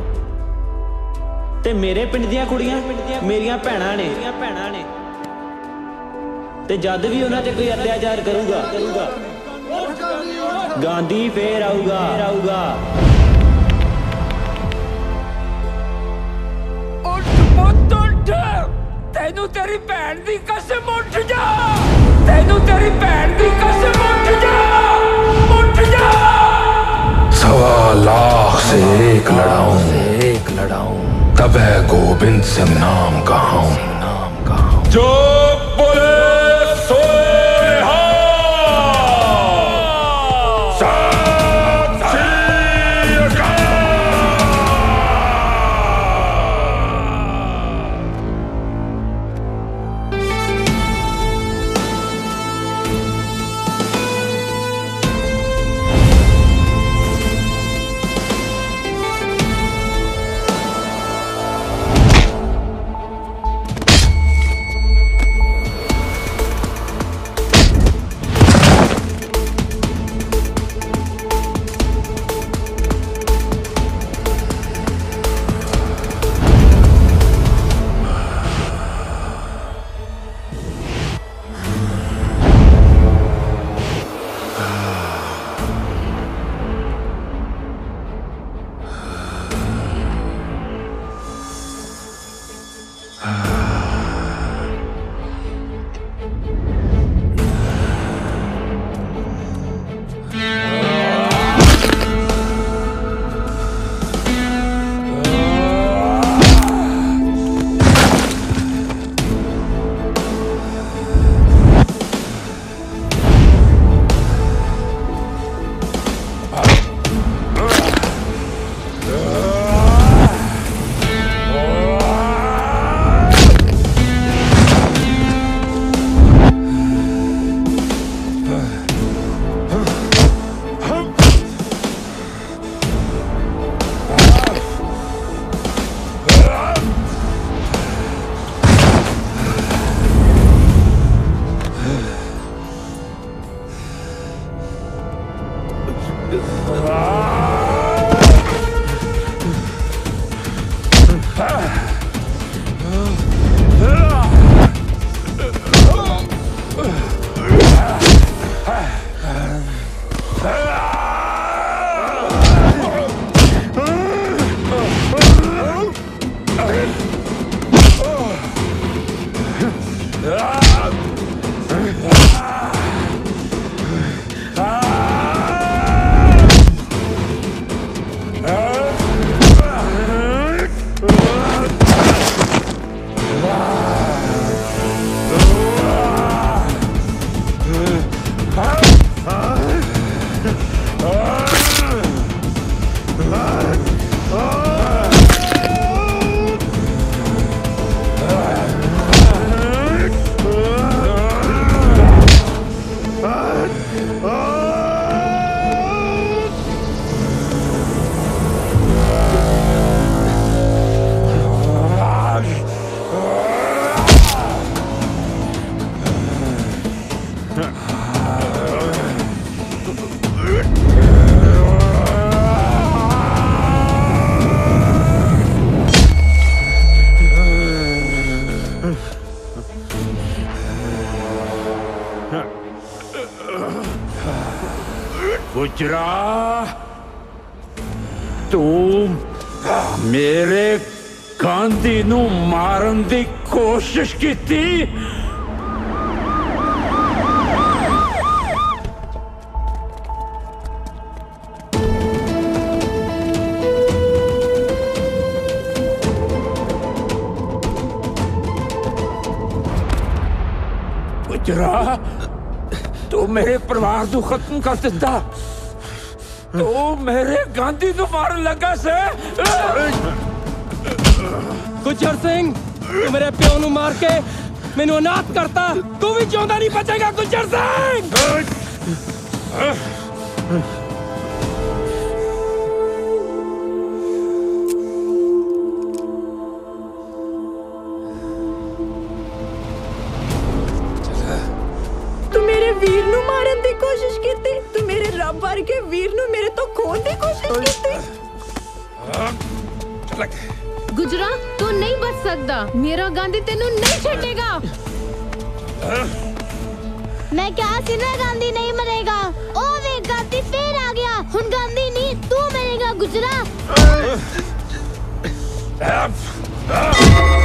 ते मेरे पिंड दियां कुड़ियां मेरियां भैणां ने ते जद भी उन्हां ते कोई अत्याचार करूगा गांधी फिर आऊगा। तेनू तेरी भैन दी कसम, उठ जा। तेनू तेरी भैन दी कसम, उठ जा। 1.25 लाख से एक लड़ाऊं तब है गोविंद सिंह नाम कहाऊं। जो बोले सो रहा। सत श्री अकाल। गुजरा तू मेरे गांधी नू मारन दी कोशिश की थी। गुजरा तू मेरे परिवार को खत्म कर दिता। तू मेरे गांधी को मारन लगा से। गुज्जर सिंह तू मेरे प्यो नू मार के मैनू अनाथ करता। तू भी जिंदा नहीं बचेगा गुज्जर सिंह। तू मेरे वीर नू मारन दी कोशिश कीती। तू मेरे रब वर्गे वीर नू मेरे तो खोन दी कोशिश कीती। गुजरा तू नहीं बच सकता। मेरा गांधी तेनू नहीं छेड़ेगा। मैं क्या सीना गांधी नहीं मरेगा। ओ वे गांधी फिर आ गया। हुन गांधी नहीं तू मरेगा गुजरा।